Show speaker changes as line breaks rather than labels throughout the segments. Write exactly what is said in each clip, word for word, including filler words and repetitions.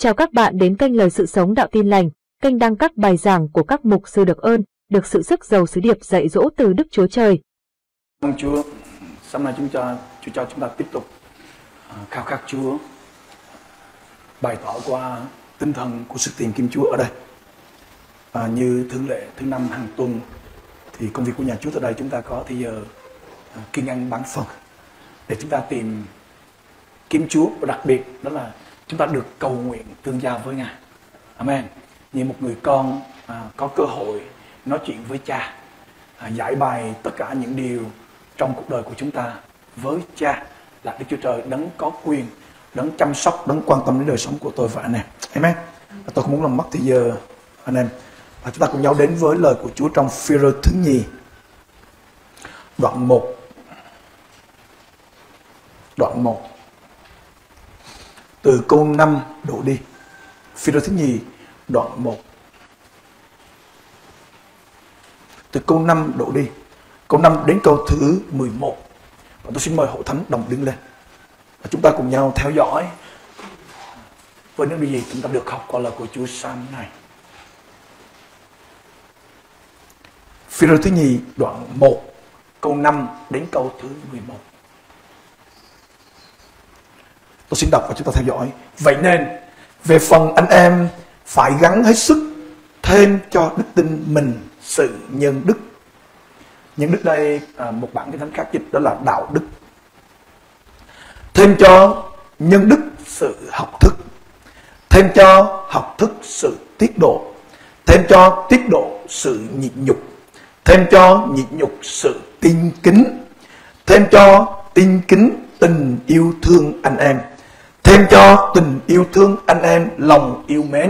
Chào các bạn đến kênh Lời Sự Sống Đạo Tin Lành, kênh đăng các bài giảng của các mục sư được ơn, được sự sức giàu sứ điệp dạy dỗ từ Đức Chúa Trời.
Cảm ơn Chúa, sáng nay chúng ta Chúa cho chúng ta tiếp tục uh, khao khát Chúa, bày tỏ qua tinh thần của sự tìm kiếm Chúa ở đây. Uh, như thường lệ thứ năm hàng tuần thì công việc của nhà Chúa tại đây chúng ta có thì giờ uh, kiên ăn bán phần để chúng ta tìm kiếm Chúa, và đặc biệt đó là chúng ta được cầu nguyện tương giao với Ngài. Amen. Như một người con à, có cơ hội nói chuyện với Cha, à, giải bày tất cả những điều trong cuộc đời của chúng ta với Cha là Đức Chúa Trời, đấng có quyền, đấng chăm sóc, đấng quan tâm đến đời sống của tôi và anh em. Amen. Và tôi không muốn làm mất thì giờ anh em. Và chúng ta cùng nhau đến với lời của Chúa trong Phi-rơ thứ nhì đoạn một. Đoạn một từ câu năm đổ đi. Phi-rơ thứ nhì đoạn một từ câu năm đổ đi, câu năm đến câu thứ mười một. Và tôi xin mời hội thánh đồng đứng lên và chúng ta cùng nhau theo dõi với những điều gì chúng ta được học qua lời của Chúa sáng nay. Phi-rơ thứ nhì đoạn một câu năm đến câu thứ mười một. Tôi xin đọc và chúng ta theo dõi. Vậy nên về phần anh em phải gắng hết sức thêm cho đức tin mình sự nhân đức. Nhân đức đây à, một bản kinh thánh khác dịch đó là đạo đức. Thêm cho nhân đức sự học thức. Thêm cho học thức sự tiết độ. Thêm cho tiết độ sự nhịn nhục. Thêm cho nhịn nhục sự tin kính. Thêm cho tin kính tình yêu thương anh em. Thêm cho tình yêu thương anh em lòng yêu mến.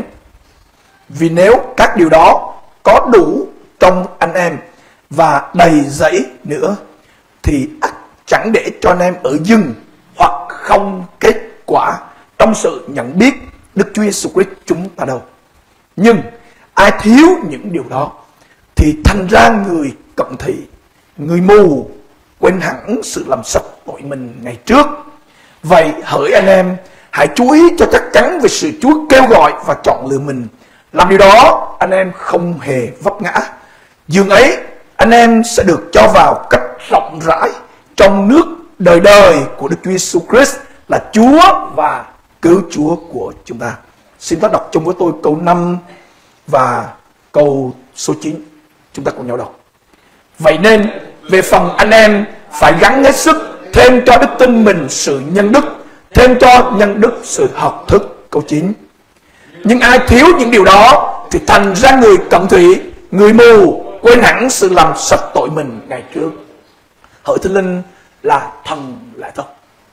Vì nếu các điều đó có đủ trong anh em và đầy dẫy nữa thì ắt chẳng để cho anh em ở dừng hoặc không kết quả trong sự nhận biết Đức Chúa Giêsu Christ chúng ta đâu. Nhưng ai thiếu những điều đó thì thành ra người cận thị, người mù, quên hẳn sự làm sạch tội mình ngày trước. Vậy hỡi anh em, hãy chú ý cho chắc chắn về sự Chúa kêu gọi và chọn lựa mình. Làm điều đó anh em không hề vấp ngã. Dường ấy anh em sẽ được cho vào cách rộng rãi trong nước đời đời của Đức Chúa Giêsu Christ là Chúa và cứu Chúa của chúng ta. Xin ta đọc chung với tôi câu năm và câu số chín. Chúng ta cùng nhau đọc. Vậy nên về phần anh em phải gắng hết sức thêm cho đức tin mình sự nhân đức. Thêm cho nhân đức sự học thức. Câu chín. Nhưng ai thiếu những điều đó thì thành ra người cận thị, người mù, quên hẳn sự làm sạch tội mình ngày trước. Hỡi Thánh Linh là thần lẽ thật.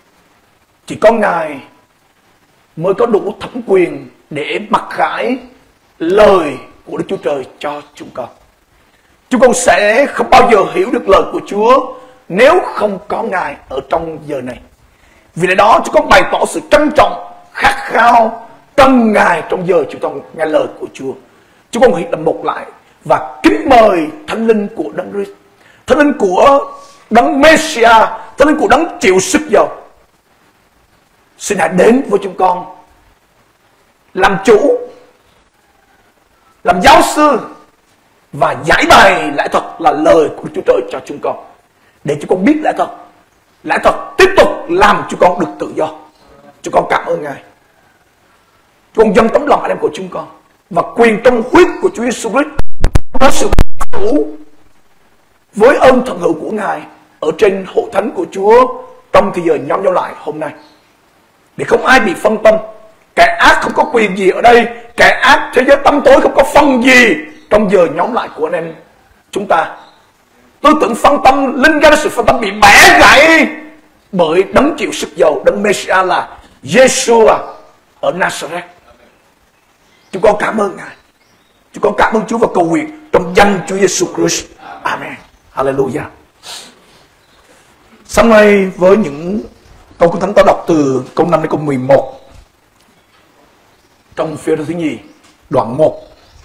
Chỉ có Ngài mới có đủ thẩm quyền để mặc khải lời của Đức Chúa Trời cho chúng con. Chúng con sẽ không bao giờ hiểu được lời của Chúa nếu không có Ngài ở trong giờ này. Vì lẽ đó chúng con bày tỏ sự trân trọng, khát khao cần Ngài trong giờ chúng con nghe lời của Chúa. Chúng con hiện làm một lại và kính mời Thánh Linh của Đấng Christ, Thánh Linh của Đấng Messiah, Thánh Linh của Đấng chịu sức giàu. Xin hãy đến với chúng con, làm chủ, làm giáo sư và giải bày lẽ thật là lời của Chúa Trời cho chúng con, để chúng con biết lẽ thật. Lẽ thật tiếp tục làm chúng con được tự do. Chúng con cảm ơn Ngài. Chúng con dâng tấm lòng anh em của chúng con và quyền trong huyết của Chúa Giêsu Christ có sự đủ với ơn thần hữu của Ngài ở trên hội thánh của Chúa trong thời giờ nhóm nhau lại hôm nay, để không ai bị phân tâm. Kẻ ác không có quyền gì ở đây, kẻ ác thế giới tăm tối không có phân gì trong giờ nhóm lại của anh em chúng ta. Tư tưởng phân tâm, linh ra sự phân tâm bị bẻ gãy bởi đấng chịu sức giàu, đấng Messiah là Giêsu ở Nazareth. Chúng con cảm ơn Ngài. Chúng con cảm ơn Chúa và cầu nguyện trong danh Chúa Giêsu Christ. Amen. Hallelujah. Sáng nay với những câu kinh thánh ta đọc từ câu năm đến câu mười một trong Phi-rơ thứ nhì đoạn một,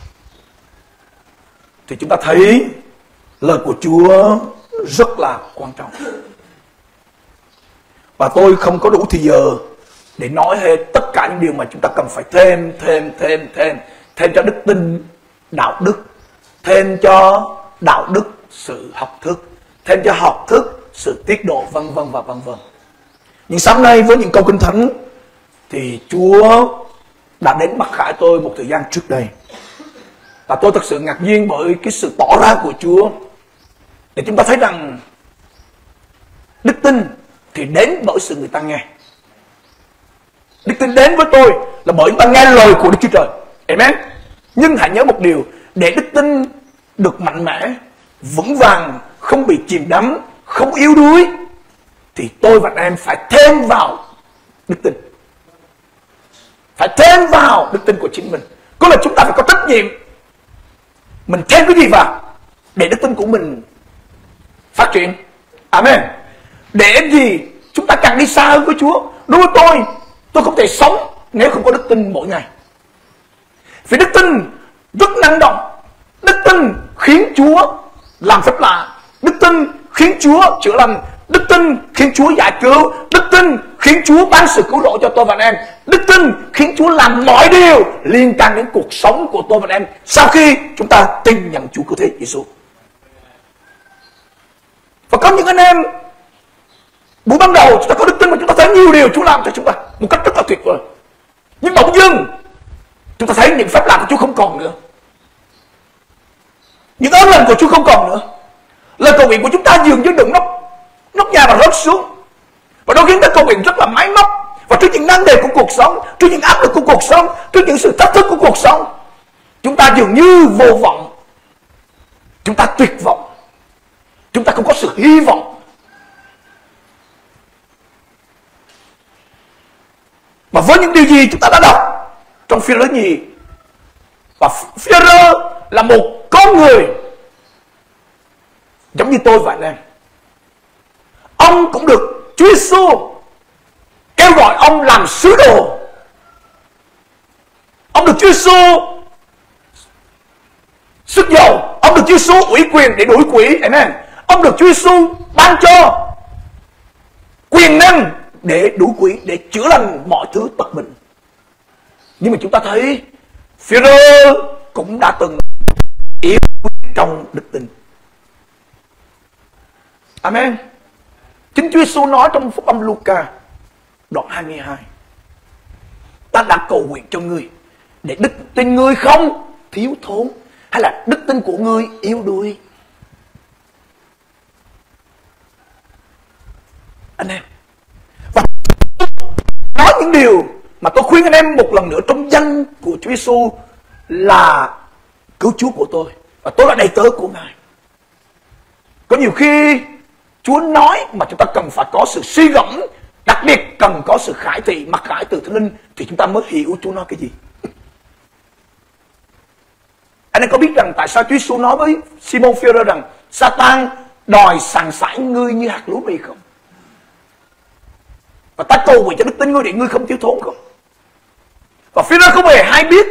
thì chúng ta thấy lời của Chúa rất là quan trọng. Và tôi không có đủ thì giờ để nói hết tất cả những điều mà chúng ta cần phải thêm, thêm, thêm, thêm, thêm cho đức tin, đạo đức, thêm cho đạo đức, sự học thức, thêm cho học thức, sự tiết độ, vân vân và vân vân. Nhưng sáng nay với những câu kinh thánh thì Chúa đã đến mặc khải tôi một thời gian trước đây, và tôi thật sự ngạc nhiên bởi cái sự tỏ ra của Chúa, để chúng ta thấy rằng đức tin thì đến bởi sự người ta nghe. Đức tin đến với tôi là bởi chúng ta nghe lời của Đức Chúa Trời. Amen. Nhưng hãy nhớ một điều, để đức tin được mạnh mẽ, vững vàng, không bị chìm đắm, không yếu đuối, thì tôi và anh em phải thêm vào đức tin. Phải thêm vào đức tin của chính mình. Có là chúng ta phải có trách nhiệm. Mình thêm cái gì vào để đức tin của mình phát triển. Amen. Để gì chúng ta càng đi xa hơn với Chúa. Đối với tôi, tôi không thể sống nếu không có đức tin mỗi ngày. Vì đức tin rất năng động. Đức tin khiến Chúa làm phép lạ. Đức tin khiến Chúa chữa lành. Đức tin khiến Chúa giải cứu. Đức tin khiến Chúa ban sự cứu rỗi cho tôi và anh em. Đức tin khiến Chúa làm mọi điều liên quan đến cuộc sống của tôi và anh em sau khi chúng ta tin nhận Chúa cứu thế Giêsu. Và có những anh em buổi ban đầu chúng ta có đức tin mà chúng ta thấy nhiều điều Chúa làm cho chúng ta một cách rất là tuyệt vời. Nhưng bỗng dưng chúng ta thấy những phép lạ của Chúa không còn nữa. Những ơn lành của Chúa không còn nữa. Lời cầu nguyện của chúng ta dường như đựng nóc nóc nhà và rớt xuống. Và đôi khi chúng ta cầu nguyện rất là máy móc. Và trước những năng đề của cuộc sống, trước những áp lực của cuộc sống, trước những sự thách thức của cuộc sống, chúng ta dường như vô vọng. Chúng ta tuyệt vọng. Chúng ta không có sự hy vọng. Và với những điều gì chúng ta đã đọc trong Phi-rơ nhì, và Phi-rơ là một con người giống như tôi và anh em. Ông cũng được Chúa Giêsu kêu gọi ông làm sứ đồ. Ông được Chúa Giêsu sức dầu, ông được Chúa Giêsu ủy quyền để đuổi quỷ. Amen. Ông được Chúa Giêsu ban cho quyền năng để đuổi quỷ, để chữa lành mọi thứ tật bệnh. Nhưng mà chúng ta thấy Phi-rơ cũng đã từng yếu trong đức tin. Amen. Chính Chúa Giêsu nói trong phúc âm Luca đoạn hai mươi hai: ta đã cầu nguyện cho ngươi để đức tin ngươi không thiếu thốn, hay là đức tin của ngươi yếu đuối. Anh em, và nói những điều mà tôi khuyên anh em một lần nữa trong danh của Chúa Giêsu là cứu Chúa của tôi, và tôi là đầy tớ của Ngài. Có nhiều khi Chúa nói mà chúng ta cần phải có sự suy gẫm, đặc biệt cần có sự khải thị, mặc khải từ Thánh Linh, thì chúng ta mới hiểu Chúa nói cái gì. Anh em có biết rằng tại sao Chúa Giêsu nói với Simon Phi-rơ rằng Satan đòi sàng sải ngươi như hạt lúa mì không? Và ta cầu nguyện cho đức tin ngươi để ngươi không thiếu thốn không? Và Phi-rơ không hề hay biết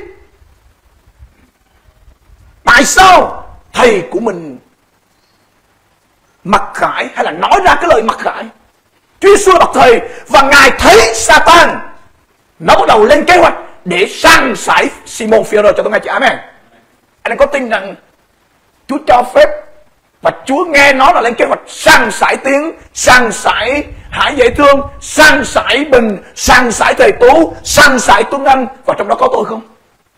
tại sao thầy của mình mặc khải, hay là nói ra cái lời mặc khải. Chúa Giêsu là bậc thầy, và Ngài thấy Satan nó bắt đầu lên kế hoạch để sàng sải Simon Phi-rơ. Cho tôi nghe chị amen. Anh em có tin rằng Chúa cho phép và Chúa nghe nó là lên kế hoạch sàng sải tiếng, sàng sải Hải Dễ Thương, sàng sải Bình, sàng sải Thầy Tú, sàng sải Tuấn Anh, và trong đó có tôi không?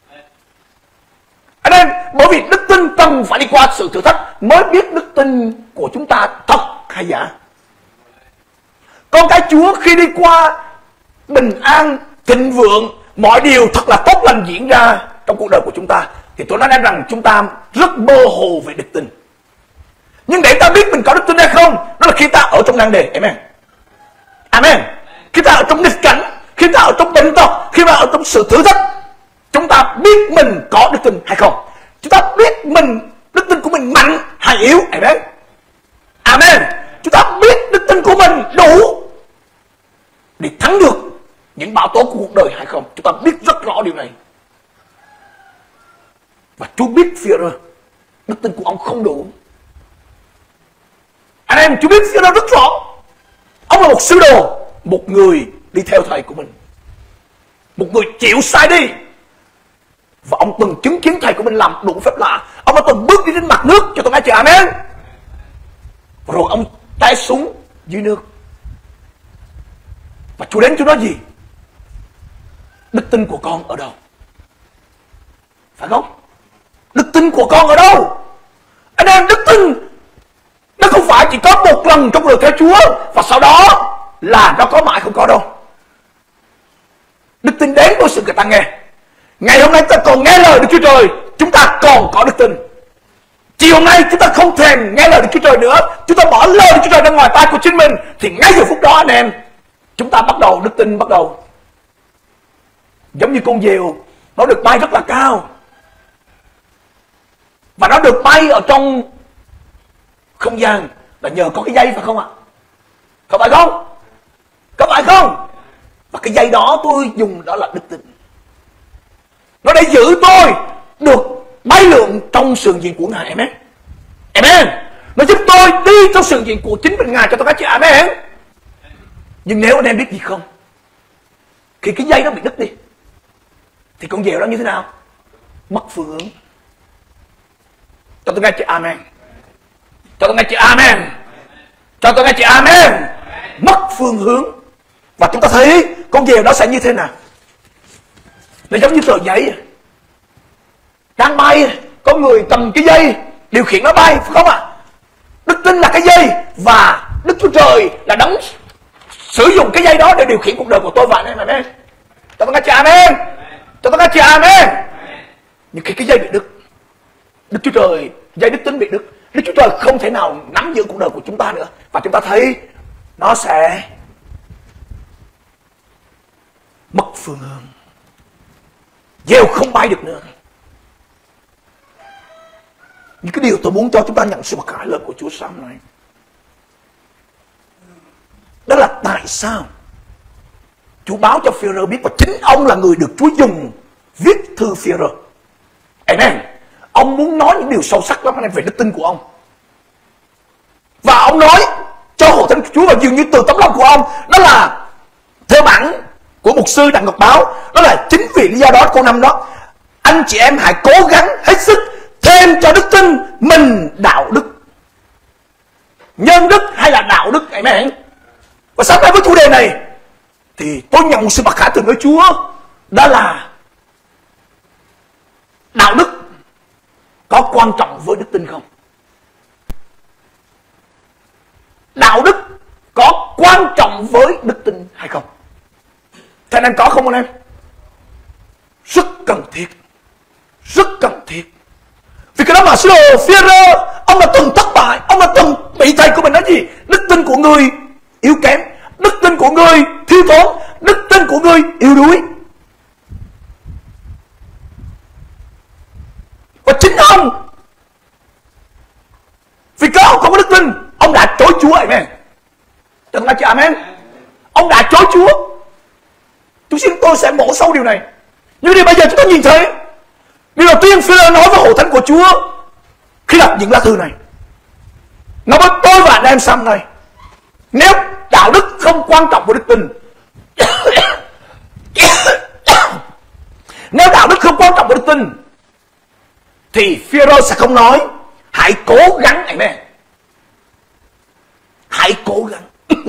Anh em, bởi vì đức tin cần phải đi qua sự thử thách mới biết đức tin của chúng ta thật hay giả. Con cái Chúa khi đi qua bình an, thịnh vượng, mọi điều thật là tốt lành diễn ra trong cuộc đời của chúng ta, thì tôi nói rằng chúng ta rất mơ hồ về đức tin. Nhưng để ta biết mình có đức tin hay không, đó là khi ta ở trong nan đề. Amen. Amen. Khi ta ở trong nghịch cảnh, khi ta ở trong bệnh tật, khi ta ở trong sự thử thách, chúng ta biết mình có đức tin hay không. Chúng ta biết mình, đức tin của mình mạnh hay yếu. Amen. Amen. Chúng ta biết đức tin của mình đủ để thắng được những bão tố của cuộc đời hay không. Chúng ta biết rất rõ điều này. Và Chúa biết Phi-rơ, đức tin của ông không đủ. Anh em, Chúa biết Phi-rơ rất rõ. Ông là một sứ đồ, một người đi theo thầy của mình. một người chịu sai đi. Và ông từng chứng kiến thầy của mình làm đủ phép lạ. Ông đã từng bước đi trên mặt nước, cho tôi nghe chị amen. Và rồi ông té xuống dưới nước. Và Chúa đến Chúa nói gì? Đức tin của con ở đâu? Phải không? Đức tin của con ở đâu? Anh em, đức tin nó không phải chỉ có một lần trong đời theo Chúa và sau đó là nó có mãi không có đâu. Đức tin đến với sự người ta nghe. Ngày hôm nay ta còn nghe lời Đức Chúa Trời, chúng ta còn có đức tin. Chiều hôm nay chúng ta không thèm nghe lời Đức Chúa Trời nữa, chúng ta bỏ lời Đức Chúa Trời ra ngoài tay của chính mình, thì ngay giờ phút đó anh em, chúng ta bắt đầu đức tin bắt đầu. Giống như con diều, nó được bay rất là cao. Và nó được bay ở trong không gian là nhờ có cái dây, phải không ạ? Có phải không? Có phải không? Và cái dây đó tôi dùng đó là đức tin. Nó để giữ tôi được bay lượn trong sườn diện của Ngài. Amen. Amen. Nó giúp tôi đi trong sườn diện của chính mình Ngài, cho tôi các chị. Amen. Nhưng nếu anh em biết gì không, khi cái dây nó bị đứt đi thì con diều đó như thế nào? Mất phương hướng. Cho tôi nghe chị amen. Cho tôi nghe chị amen. Cho tôi nghe chị amen. Mất phương hướng. Và chúng ta thấy con diều đó sẽ như thế nào? Nó giống như tờ giấy, đang bay, có người cầm cái dây điều khiển nó bay, phải không ạ? Đức tin là cái dây, và Đức Chúa Trời là đấng sử dụng cái dây đó để điều khiển cuộc đời của tôi và anh em. Amen. Cho tôi nghe chị amen. Cho tôi nghe chị amen. Nhưng khi cái dây bị đứt, Đức Chúa Trời, dây đức tin bị đứt, Đức Chúa Trời không thể nào nắm giữ cuộc đời của chúng ta nữa. Và chúng ta thấy nó sẽ mất phương hướng. Diều không bay được nữa. Nhưng cái điều tôi muốn cho chúng ta nhận sự mặc khải lời của Chúa sáng nay, đó là tại sao Chúa báo cho Phêrô biết, và chính ông là người được Chúa dùng viết thư Phêrô. Amen. Ông muốn nói những điều sâu sắc lắm anh em về đức tin của ông. Và ông nói cho hội thánh của Chúa, và dường như từ tấm lòng của ông, đó là theo bản của mục sư Đặng Ngọc Báo, đó là chính vì lý do đó, câu năm đó: anh chị em hãy cố gắng hết sức thêm cho đức tin mình đạo đức. Nhân đức hay là đạo đức? Amen. Và sáng nay với chủ đề này thì tôi nhận một sự mặc khải từ nơi Chúa, đó là đạo đức có quan trọng với đức tin không? Đạo đức có quan trọng với đức tin hay không? Thế anh em có không anh em? Rất cần thiết. Rất cần thiết. Vì cái đó mà sứ đồ Phêrô, ông đã từng thất bại, ông đã từng bị thầy của mình nói gì? Đức tin của người yếu kém, đức tin của người thiếu thốn, đức tin của người yếu đuối. Và chính ông, vì cái ông không có đức tin, ông đã chối Chúa. Amen. Chẳng là chị amen. Ông đã chối Chúa. Tôi xin tôi sẽ mổ sâu điều này. Nhưng điều bây giờ chúng ta nhìn thấy, điều đầu tiên Phêrô nói với hội thánh của Chúa khi đọc những lá thư này, nó với tôi và anh em sáng nay, nếu đạo đức không quan trọng với đức tin, nếu đạo đức không quan trọng với đức tin, thì Phêrô sẽ không nói hãy cố gắng. Amen. Hãy cố gắng.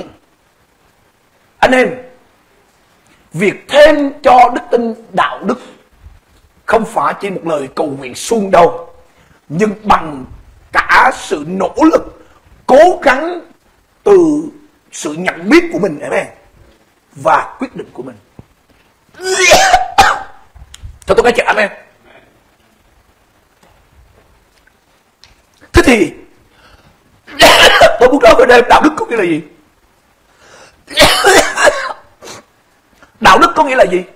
Anh em, việc thêm cho đức tin đạo đức không phải chỉ một lời cầu nguyện suông đâu, nhưng bằng cả sự nỗ lực, cố gắng từ sự nhận biết của mình. Amen. Và quyết định của mình. Cho tôi cái chuyện amen. Thế thì tôi muốn nói về đây, đạo đức có nghĩa là gì? Đạo đức có nghĩa là gì?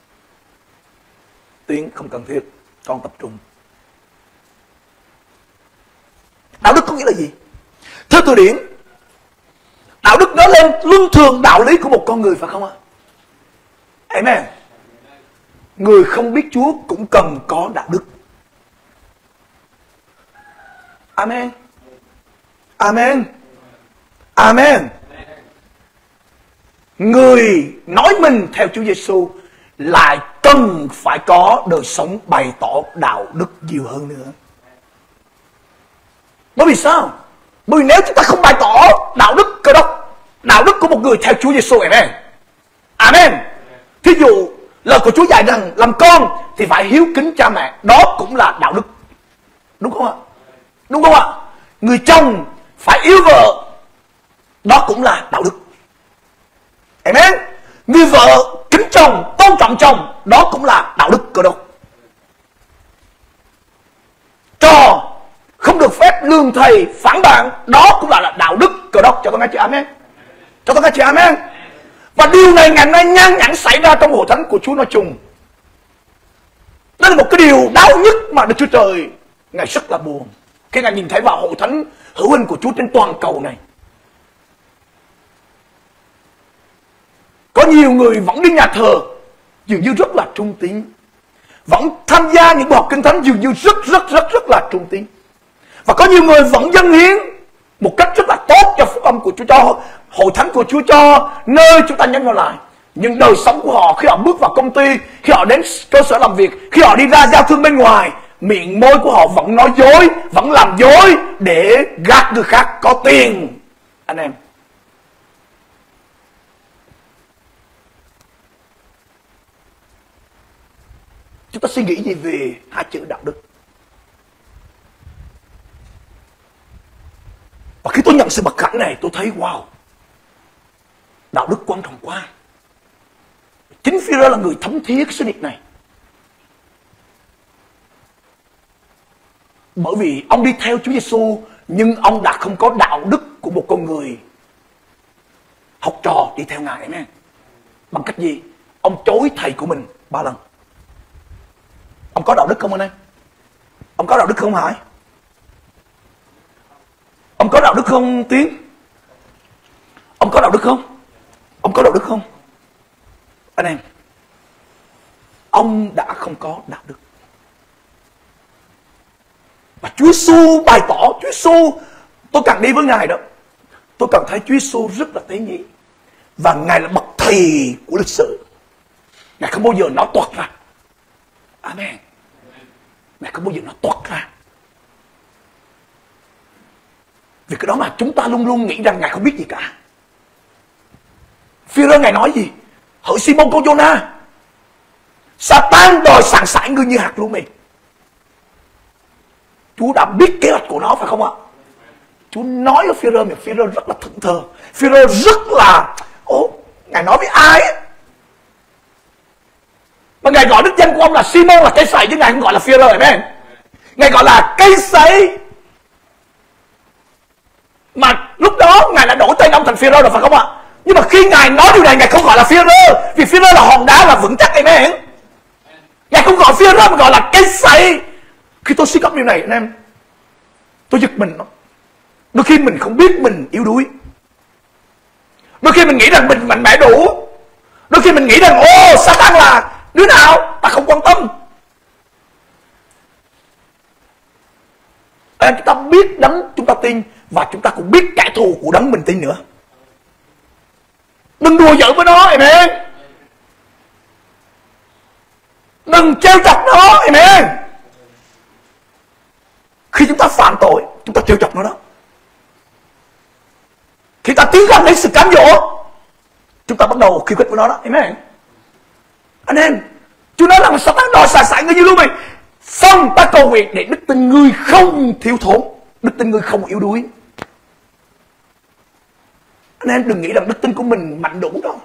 Tiếng không cần thiết, con tập trung. Đạo đức có nghĩa là gì? Theo từ điển, đạo đức nói lên luân thường đạo lý của một con người, phải không ạ? Amen. Người không biết Chúa cũng cần có đạo đức. Amen. Amen. Amen. Người nói mình theo Chúa Giêsu lại cần phải có đời sống bày tỏ đạo đức nhiều hơn nữa. Bởi vì sao? Bởi vì nếu chúng ta không bày tỏ đạo đức Cơ Đốc, đạo đức của một người theo Chúa Giêsu, amen, amen. Thí dụ lời của Chúa dạy rằng làm con thì phải hiếu kính cha mẹ, đó cũng là đạo đức, đúng không ạ? Đúng không ạ? Người chồng phải yêu vợ, đó cũng là đạo đức, amen. Người vợ kính chồng, tôn trọng chồng, đó cũng là đạo đức Cơ Đốc. Trò không được phép lường thầy phản bạn, đó cũng là đạo đức Cơ Đốc. Cho tôi nghe chữ amen. Cho tôi nghe chữ amen. Và điều này ngày nay nhan nhản xảy ra trong hội thánh của Chúa nói chung. Đó là một cái điều đau nhất mà Đức Chúa Trời Ngài rất là buồn khi Ngài nhìn thấy vào hội thánh hữu hình của Chúa trên toàn cầu này. Có nhiều người vẫn đi nhà thờ dường như rất là trung tín, vẫn tham gia những buổi học kinh thánh dường như rất rất rất rất là trung tín. Và có nhiều người vẫn dâng hiến một cách rất là tốt cho phúc âm của Chúa, cho hội thánh của Chúa, cho nơi chúng ta nhân vào lại. Nhưng đời sống của họ khi họ bước vào công ty, khi họ đến cơ sở làm việc, khi họ đi ra giao thương bên ngoài, miệng môi của họ vẫn nói dối, vẫn làm dối để gạt người khác có tiền. Anh em, chúng ta suy nghĩ gì về hai chữ đạo đức? Và khi tôi nhận sự mặc khải này, tôi thấy wow, đạo đức quan trọng quá. Chính Phi-rơ là người thấm thía cái sứ điệp này. Bởi vì ông đi theo Chúa Giêsu, nhưng ông đã không có đạo đức của một con người học trò đi theo Ngài, amen. Bằng cách gì? Ông chối thầy của mình ba lần. Ông có đạo đức không anh em? Ông có đạo đức không Hải? Ông có đạo đức không Tiến? Ông có đạo đức không? Ông có đạo đức không? Anh em, ông đã không có đạo đức. Và Chúa Giêsu bày tỏ, Chúa Giêsu, tôi càng đi với Ngài đó, tôi càng thấy Chúa Giêsu rất là tế nhị. Và Ngài là bậc thầy của lịch sử. Ngài không bao giờ nói toạc ra. Amen. Ngài không bao giờ nói toạc ra. Vì cái đó mà chúng ta luôn luôn nghĩ rằng Ngài không biết gì cả. Phi-rơ Ngài nói gì? Hỡi Simon con Giô-na, Sa-tan đòi sàng sải ngươi như hạt lúa mì. Chúa đã biết kế hoạch của nó phải không ạ? Chúa nói với Phi-rơ, mà Phi-rơ rất là thẫn thờ. Phi-rơ rất là, ồ, Ngài nói với ai ấy? Và Ngài gọi đức danh của ông là Simon là cây sậy, chứ Ngài không gọi là Phi-rơ, amen. Ngài gọi là cây sậy. Mà lúc đó Ngài đã đổi tên ông thành Phi-rơ rồi phải không ạ? Nhưng mà khi Ngài nói điều này, Ngài không gọi là Phi-rơ, vì Phi-rơ là hòn đá là vững chắc, amen. Ngài không gọi Phi-rơ mà gọi là cây sậy. Khi tôi suy gẫm điều này anh em, tôi giật mình lắm. Đôi khi mình không biết mình yếu đuối. Đôi khi mình nghĩ rằng mình mạnh mẽ đủ. Đôi khi mình nghĩ rằng ô Sa-tan là đứa nào, ta không quan tâm. Anh chúng ta biết đấng chúng ta tin, và chúng ta cũng biết kẻ thù của đấng mình tin nữa. Đừng đùa giỡn với nó, amen. Đừng trêu chọc nó, amen. Khi chúng ta phạm tội, chúng ta trêu chọc nó đó. Khi ta tiến gần đến sự cám dỗ, chúng ta bắt đầu khiêu khích với nó đó, amen. Anh em, Chúa nói rằng Sa-tan đòi sàng sải ngươi như lúa mì. Xong ta cầu nguyện để đức tin ngươi không thiếu thốn, đức tin ngươi không yếu đuối. Anh em đừng nghĩ rằng đức tin của mình mạnh đủ đâu.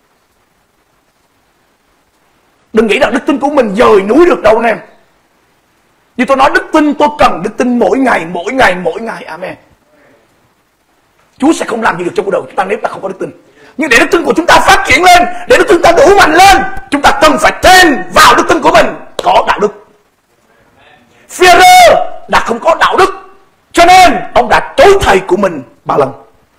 Đừng nghĩ rằng đức tin của mình dời núi được đâu anh em. Như tôi nói, đức tin tôi cần đức tin mỗi ngày, mỗi ngày, mỗi ngày, amen. Chúa sẽ không làm gì được trong cuộc đời của chúng ta nếu ta không có đức tin. Nhưng để đức tin của chúng ta phát triển lên, để đức tin chúng ta đủ mạnh lên, chúng ta cần phải thêm vào đức tin của mình có đạo đức. Phi-rơ đã không có đạo đức, cho nên ông đã chối thầy của mình ba lần.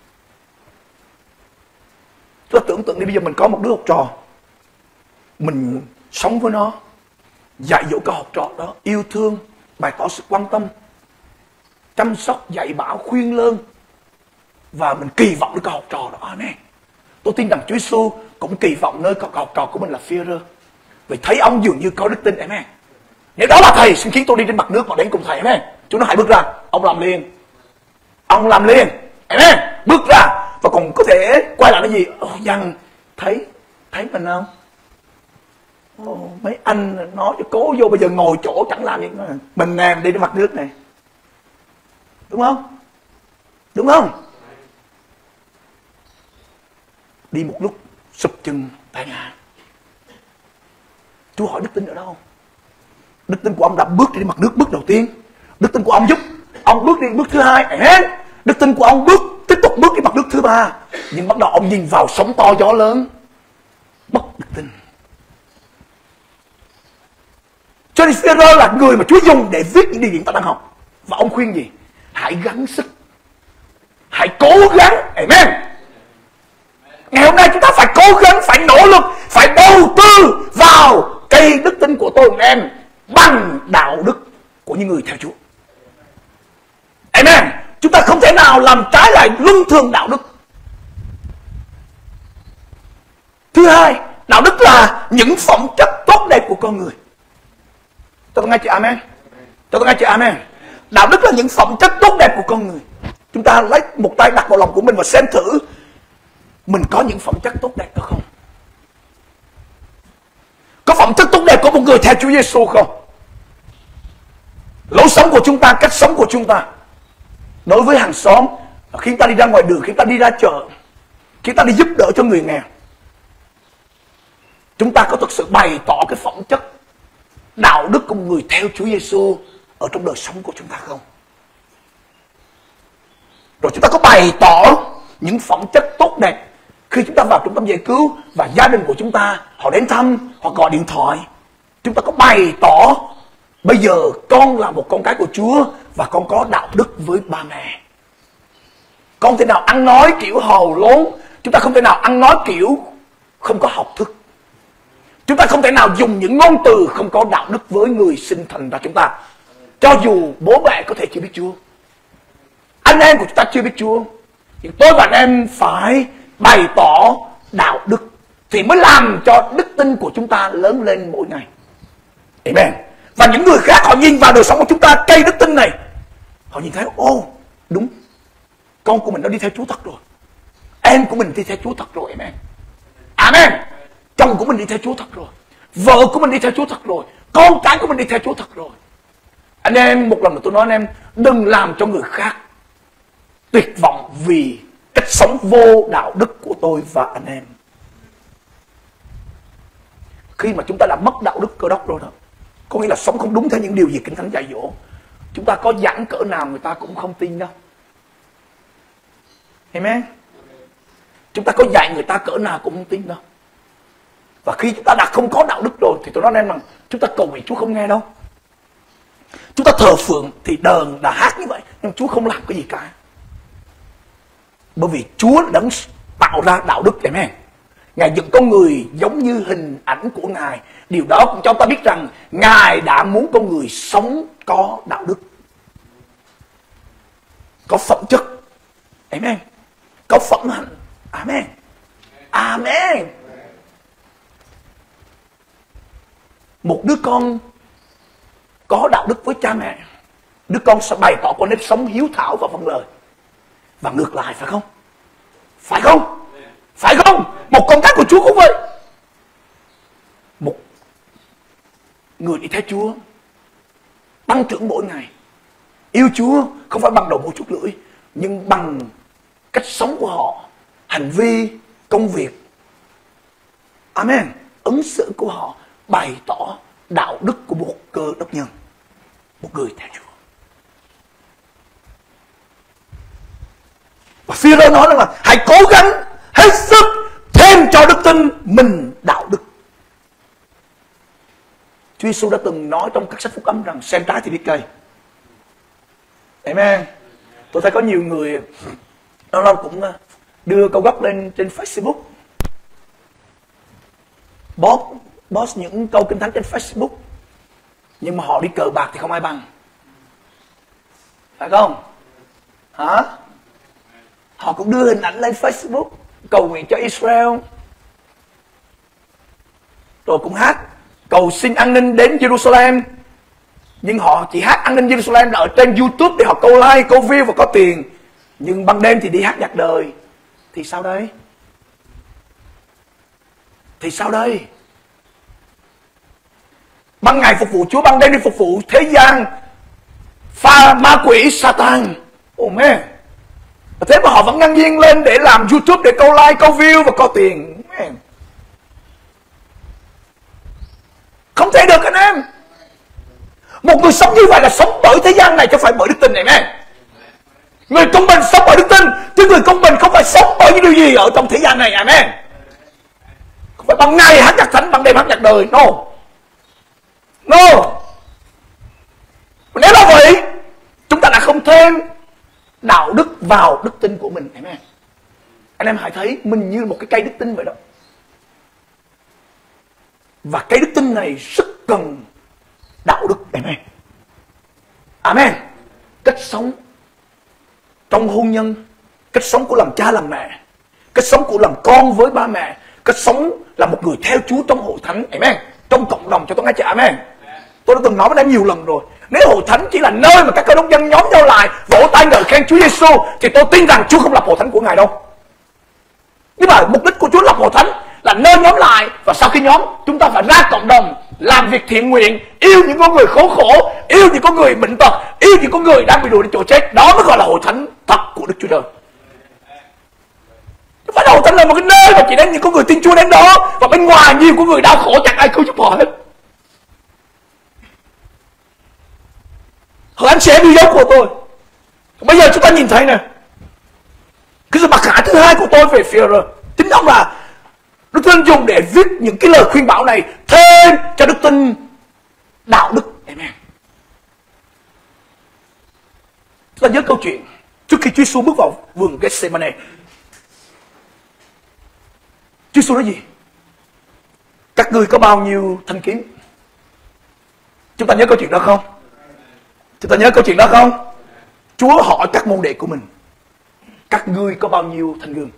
Chúng ta tưởng tượng đi, bây giờ mình có một đứa học trò, mình sống với nó, dạy dỗ các học trò đó, yêu thương, bày tỏ sự quan tâm, chăm sóc, dạy bảo, khuyên lơn, và mình kỳ vọng đến các học trò đó, amen. Tôi tin rằng Chúa Giêsu cũng kỳ vọng nơi các học trò của mình là Phi-rơ. Vì thấy ông dường như có đức tin. Amen. Nếu đó là thầy, xin khiến tôi đi trên mặt nước và đến cùng thầy. Amen. Chúng nó hãy bước ra. Ông làm liền. Ông làm liền. Amen. Bước ra. Và còn có thể quay lại cái gì? Ồ, Giang thấy thấy mình không? Ồ, mấy anh nói cho cố vô, bây giờ ngồi chỗ chẳng làm gì. Mình nè, đi trên mặt nước này. Đúng không? Đúng không? Đi một lúc sụp chân tại ngã. Chúa hỏi đức tin ở đâu? Đức tin của ông đã bước đi trên mặt nước bước đầu tiên. Đức tin của ông giúp ông bước đi bước thứ hai. Amen. Đức tin của ông bước tiếp tục bước đi mặt nước thứ ba. Nhưng bắt đầu ông nhìn vào sóng to gió lớn, mất đức tin. Cho nên Phêrô là người mà Chúa dùng để viết những điều chúng ta đang học. Và ông khuyên gì? Hãy gắng sức, hãy cố gắng. Amen. Ngày hôm nay chúng ta phải cố gắng, phải nỗ lực, phải đầu tư vào cây đức tin của tôi anh em bằng đạo đức của những người theo Chúa. Amen. Chúng ta không thể nào làm trái lại luân thường đạo đức. Thứ hai, đạo đức là những phẩm chất tốt đẹp của con người. Cho tôi nghe chị amen. Cho tôi nghe chị amen. Đạo đức là những phẩm chất tốt đẹp của con người. Chúng ta lấy một tay đặt vào lòng của mình và xem thử mình có những phẩm chất tốt đẹp đó không? Có phẩm chất tốt đẹp của một người theo Chúa Giêsu không? Lối sống của chúng ta, cách sống của chúng ta đối với hàng xóm, khi ta đi ra ngoài đường, khi ta đi ra chợ, khi ta đi giúp đỡ cho người nghèo, chúng ta có thực sự bày tỏ cái phẩm chất đạo đức của một người theo Chúa Giêsu ở trong đời sống của chúng ta không? Rồi chúng ta có bày tỏ những phẩm chất tốt đẹp khi chúng ta vào trung tâm giải cứu và gia đình của chúng ta họ đến thăm hoặc gọi điện thoại, chúng ta có bày tỏ bây giờ con là một con cái của Chúa và con có đạo đức với ba mẹ. Con thể nào ăn nói kiểu hầu lốn, chúng ta không thể nào ăn nói kiểu không có học thức. Chúng ta không thể nào dùng những ngôn từ không có đạo đức với người sinh thành ra chúng ta. Cho dù bố mẹ có thể chưa biết Chúa, anh em của chúng ta chưa biết Chúa, nhưng tôi và anh em phải bày tỏ đạo đức thì mới làm cho đức tin của chúng ta lớn lên mỗi ngày. Amen. Và những người khác họ nhìn vào đời sống của chúng ta, cây đức tin này, họ nhìn thấy, ô đúng, con của mình đã đi theo Chúa thật rồi, em của mình đi theo Chúa thật rồi. Amen. Amen. Chồng của mình đi theo Chúa thật rồi, vợ của mình đi theo Chúa thật rồi, con cái của mình đi theo Chúa thật rồi. Anh em, một lần nữa tôi nói anh em, đừng làm cho người khác tuyệt vọng vì cách sống vô đạo đức của tôi và anh em. Khi mà chúng ta đã mất đạo đức Cơ Đốc rồi đó, có nghĩa là sống không đúng theo những điều gì Kinh Thánh dạy dỗ, chúng ta có giảng cỡ nào người ta cũng không tin đâu. Amen. Chúng ta có dạy người ta cỡ nào cũng không tin đâu. Và khi chúng ta đã không có đạo đức rồi thì tôi nói anh em rằng chúng ta cầu nguyện Chúa không nghe đâu. Chúng ta thờ phượng thì đờn đã hát như vậy, nhưng Chúa không làm cái gì cả. Bởi vì Chúa đã tạo ra đạo đức. Amen. Ngài dựng con người giống như hình ảnh của Ngài. Điều đó cũng cho ta biết rằng Ngài đã muốn con người sống có đạo đức, có phẩm chất. Amen. Có phẩm hạnh. Amen. Amen. Một đứa con có đạo đức với cha mẹ, đứa con sẽ bày tỏ con nếp sống hiếu thảo và vâng lời. Và ngược lại, phải không? Phải không? Phải không? Một con cái của Chúa cũng vậy. Một người đi theo Chúa tăng trưởng mỗi ngày, yêu Chúa không phải bằng đầu môi chuốt lưỡi, nhưng bằng cách sống của họ, hành vi, công việc. Amen. Ứng xử của họ bày tỏ đạo đức của một Cơ Đốc nhân, một người theo Chúa. Và Phêrô nói rằng là hãy cố gắng hết sức thêm cho đức tin mình đạo đức. Chúa Giêsu đã từng nói trong các sách phúc âm rằng xem trái thì biết cây. Amen. Tôi thấy có nhiều người lâu lâu cũng đưa câu gốc lên trên Facebook, post, post những câu Kinh Thánh trên Facebook, nhưng mà họ đi cờ bạc thì không ai bằng. Phải không? Hả? Họ cũng đưa hình ảnh lên Facebook cầu nguyện cho Israel, rồi cũng hát cầu xin an ninh đến Jerusalem, nhưng họ chỉ hát an ninh Jerusalem là ở trên YouTube để họ câu like, câu view và có tiền. Nhưng ban đêm thì đi hát nhạc đời. Thì sao đây? Thì sao đây? Ban ngày phục vụ Chúa, ban đêm đi phục vụ thế gian, pha ma quỷ Satan. Oh man. Thế mà họ vẫn ngang nhiên lên để làm YouTube, để câu like, câu view và có tiền. Man. Không thể được anh em. Một người sống như vậy là sống bởi thế gian này, chứ không phải bởi đức tin này mẹ. Người công bình sống bởi đức tin, chứ người công bình không phải sống bởi những điều gì ở trong thế gian này. Amen. Không phải ban ngày hát nhạc thánh, ban đêm hát nhạc đời. No. No. Nếu là vậy, chúng ta đã không thêm đạo đức vào đức tin của mình. Amen. Anh em hãy thấy mình như một cái cây đức tin vậy đó. Và cây đức tin này rất cần đạo đức. Amen. Amen. Cách sống trong hôn nhân, cách sống của làm cha làm mẹ, cách sống của làm con với ba mẹ, cách sống là một người theo Chúa trong hội thánh. Amen. Trong cộng đồng cho tôi nghe chị. Amen. Tôi đã từng nói với em nhiều lần rồi, nếu hội thánh chỉ là nơi mà các cơ đốc nhân nhóm nhau lại vỗ tay ngợi khen Chúa Giêsu, thì tôi tin rằng Chúa không lập hội thánh của Ngài đâu. Nhưng mà mục đích của Chúa lập hội thánh là nơi nhóm lại, và sau khi nhóm chúng ta phải ra cộng đồng làm việc thiện nguyện, yêu những con người khốn khổ, yêu những con người bệnh tật, yêu những con người đang bị đuổi đến chỗ chết. Đó mới gọi là hội thánh thật của Đức Chúa Trời. Chứ phải là hội thánh là một cái nơi mà chỉ đến những con người tin Chúa đến đó, và bên ngoài nhiều con người đau khổ chẳng ai cứu giúp họ hết. Hội thánh sẽ đi dấu của tôi. Bây giờ chúng ta nhìn thấy nè, cái sự mặc khải thứ hai của tôi về phía rồi, chính ông là Đức Tin dùng để viết những cái lời khuyên bảo này thêm cho đức tin đạo đức. Amen. Chúng ta nhớ câu chuyện trước khi Chúa Giêsu bước vào vườn Gethsemane. Chúa Giêsu nói gì? Các ngươi có bao nhiêu thanh kiếm? Chúng ta nhớ câu chuyện đó không? Chúng ta nhớ câu chuyện đó không? Chúa hỏi các môn đệ của mình, các ngươi có bao nhiêu thanh gươm?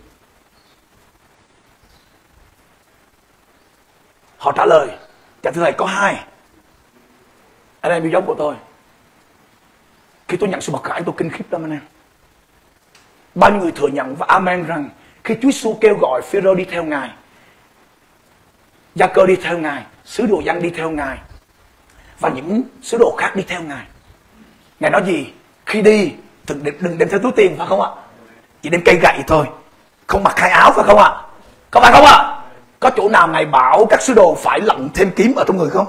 Họ trả lời, dạ thưa thầy có hai. Anh em yêu dấu của tôi, khi tôi nhận sự mặc khải tôi kinh khiếp lắm anh em. Bao nhiêu người thừa nhận và amen rằng khi Chúa Giêsu kêu gọi Phêrô đi theo Ngài, Gia-cơ đi theo Ngài, sứ đồ Giăng đi theo Ngài, và những sứ đồ khác đi theo Ngài, Ngài nói gì? Khi đi đừng, đừng đem theo túi tiền, phải không ạ? Chỉ đem cây gậy thôi, không mặc hai áo, phải không ạ? Có phải không ạ? Có chỗ nào Ngài bảo các sứ đồ phải lặn thêm kiếm ở trong người không?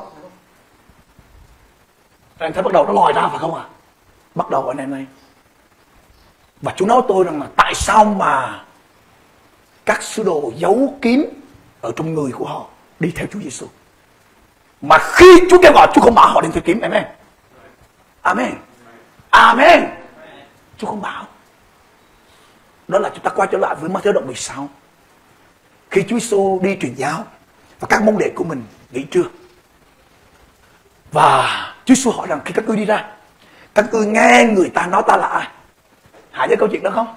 Anh thấy bắt đầu nó lòi ra, phải không ạ? Bắt đầu anh em ơi. Và Chúa nói tôi rằng là tại sao mà các sứ đồ giấu kiếm ở trong người của họ đi theo Chúa Giêsu, mà khi Chúa kêu gọi Chúa không bảo họ đem theo kiếm. Amen. Amen. Amen. Chúa không bảo. Đó là chúng ta quay trở lại với Ma-thi-ơ đoạn mười sáu. Khi Chúa Giêsu đi truyền giáo và các môn đệ của mình nghỉ trưa, và Chúa Giêsu hỏi rằng khi các ngươi đi ra, các ngươi nghe người ta nói ta là ai? Hãy nhớ câu chuyện đó không?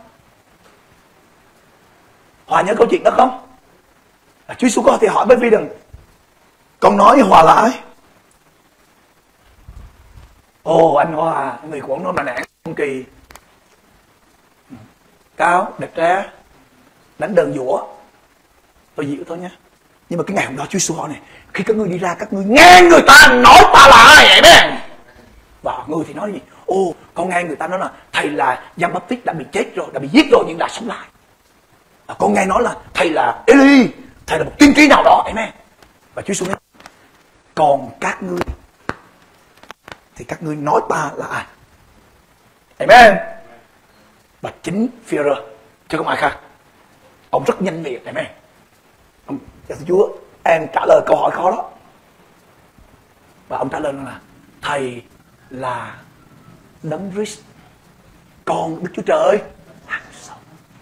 Hòa nhớ câu chuyện đó không? Chúa Giêsu có thể hỏi với vi rằng con nói Hòa là ai? Ồ, anh Hòa, người của ông nói mà nản ông Kỳ, cao, đẹp trai, đánh đờn dũa. Tôi dịu thôi nhé. Nhưng mà cái ngày hôm đó Chúa Giêsu hỏi này, khi các ngươi đi ra, các ngươi nghe người ta nói ta là ai vậy bé? Và người thì nói gì? Ồ, con nghe người ta nói là thầy là Giăng Báp-tít đã bị chết rồi, đã bị giết rồi nhưng đã sống lại. À, con nghe nói là thầy là Eli, thầy là một tiên tri nào đó. Amen. Và Chúa Giêsu nói, còn các ngươi thì các ngươi nói ta là ai? Amen. Và chính Phi-e-rơ, chứ không ai khác, ông rất nhanh miệng. Amen. Ông, thưa Chúa, em trả lời câu hỏi khó đó. Và ông trả lời là thầy là Đấng Christ, con Đức Chúa Trời hàng sống.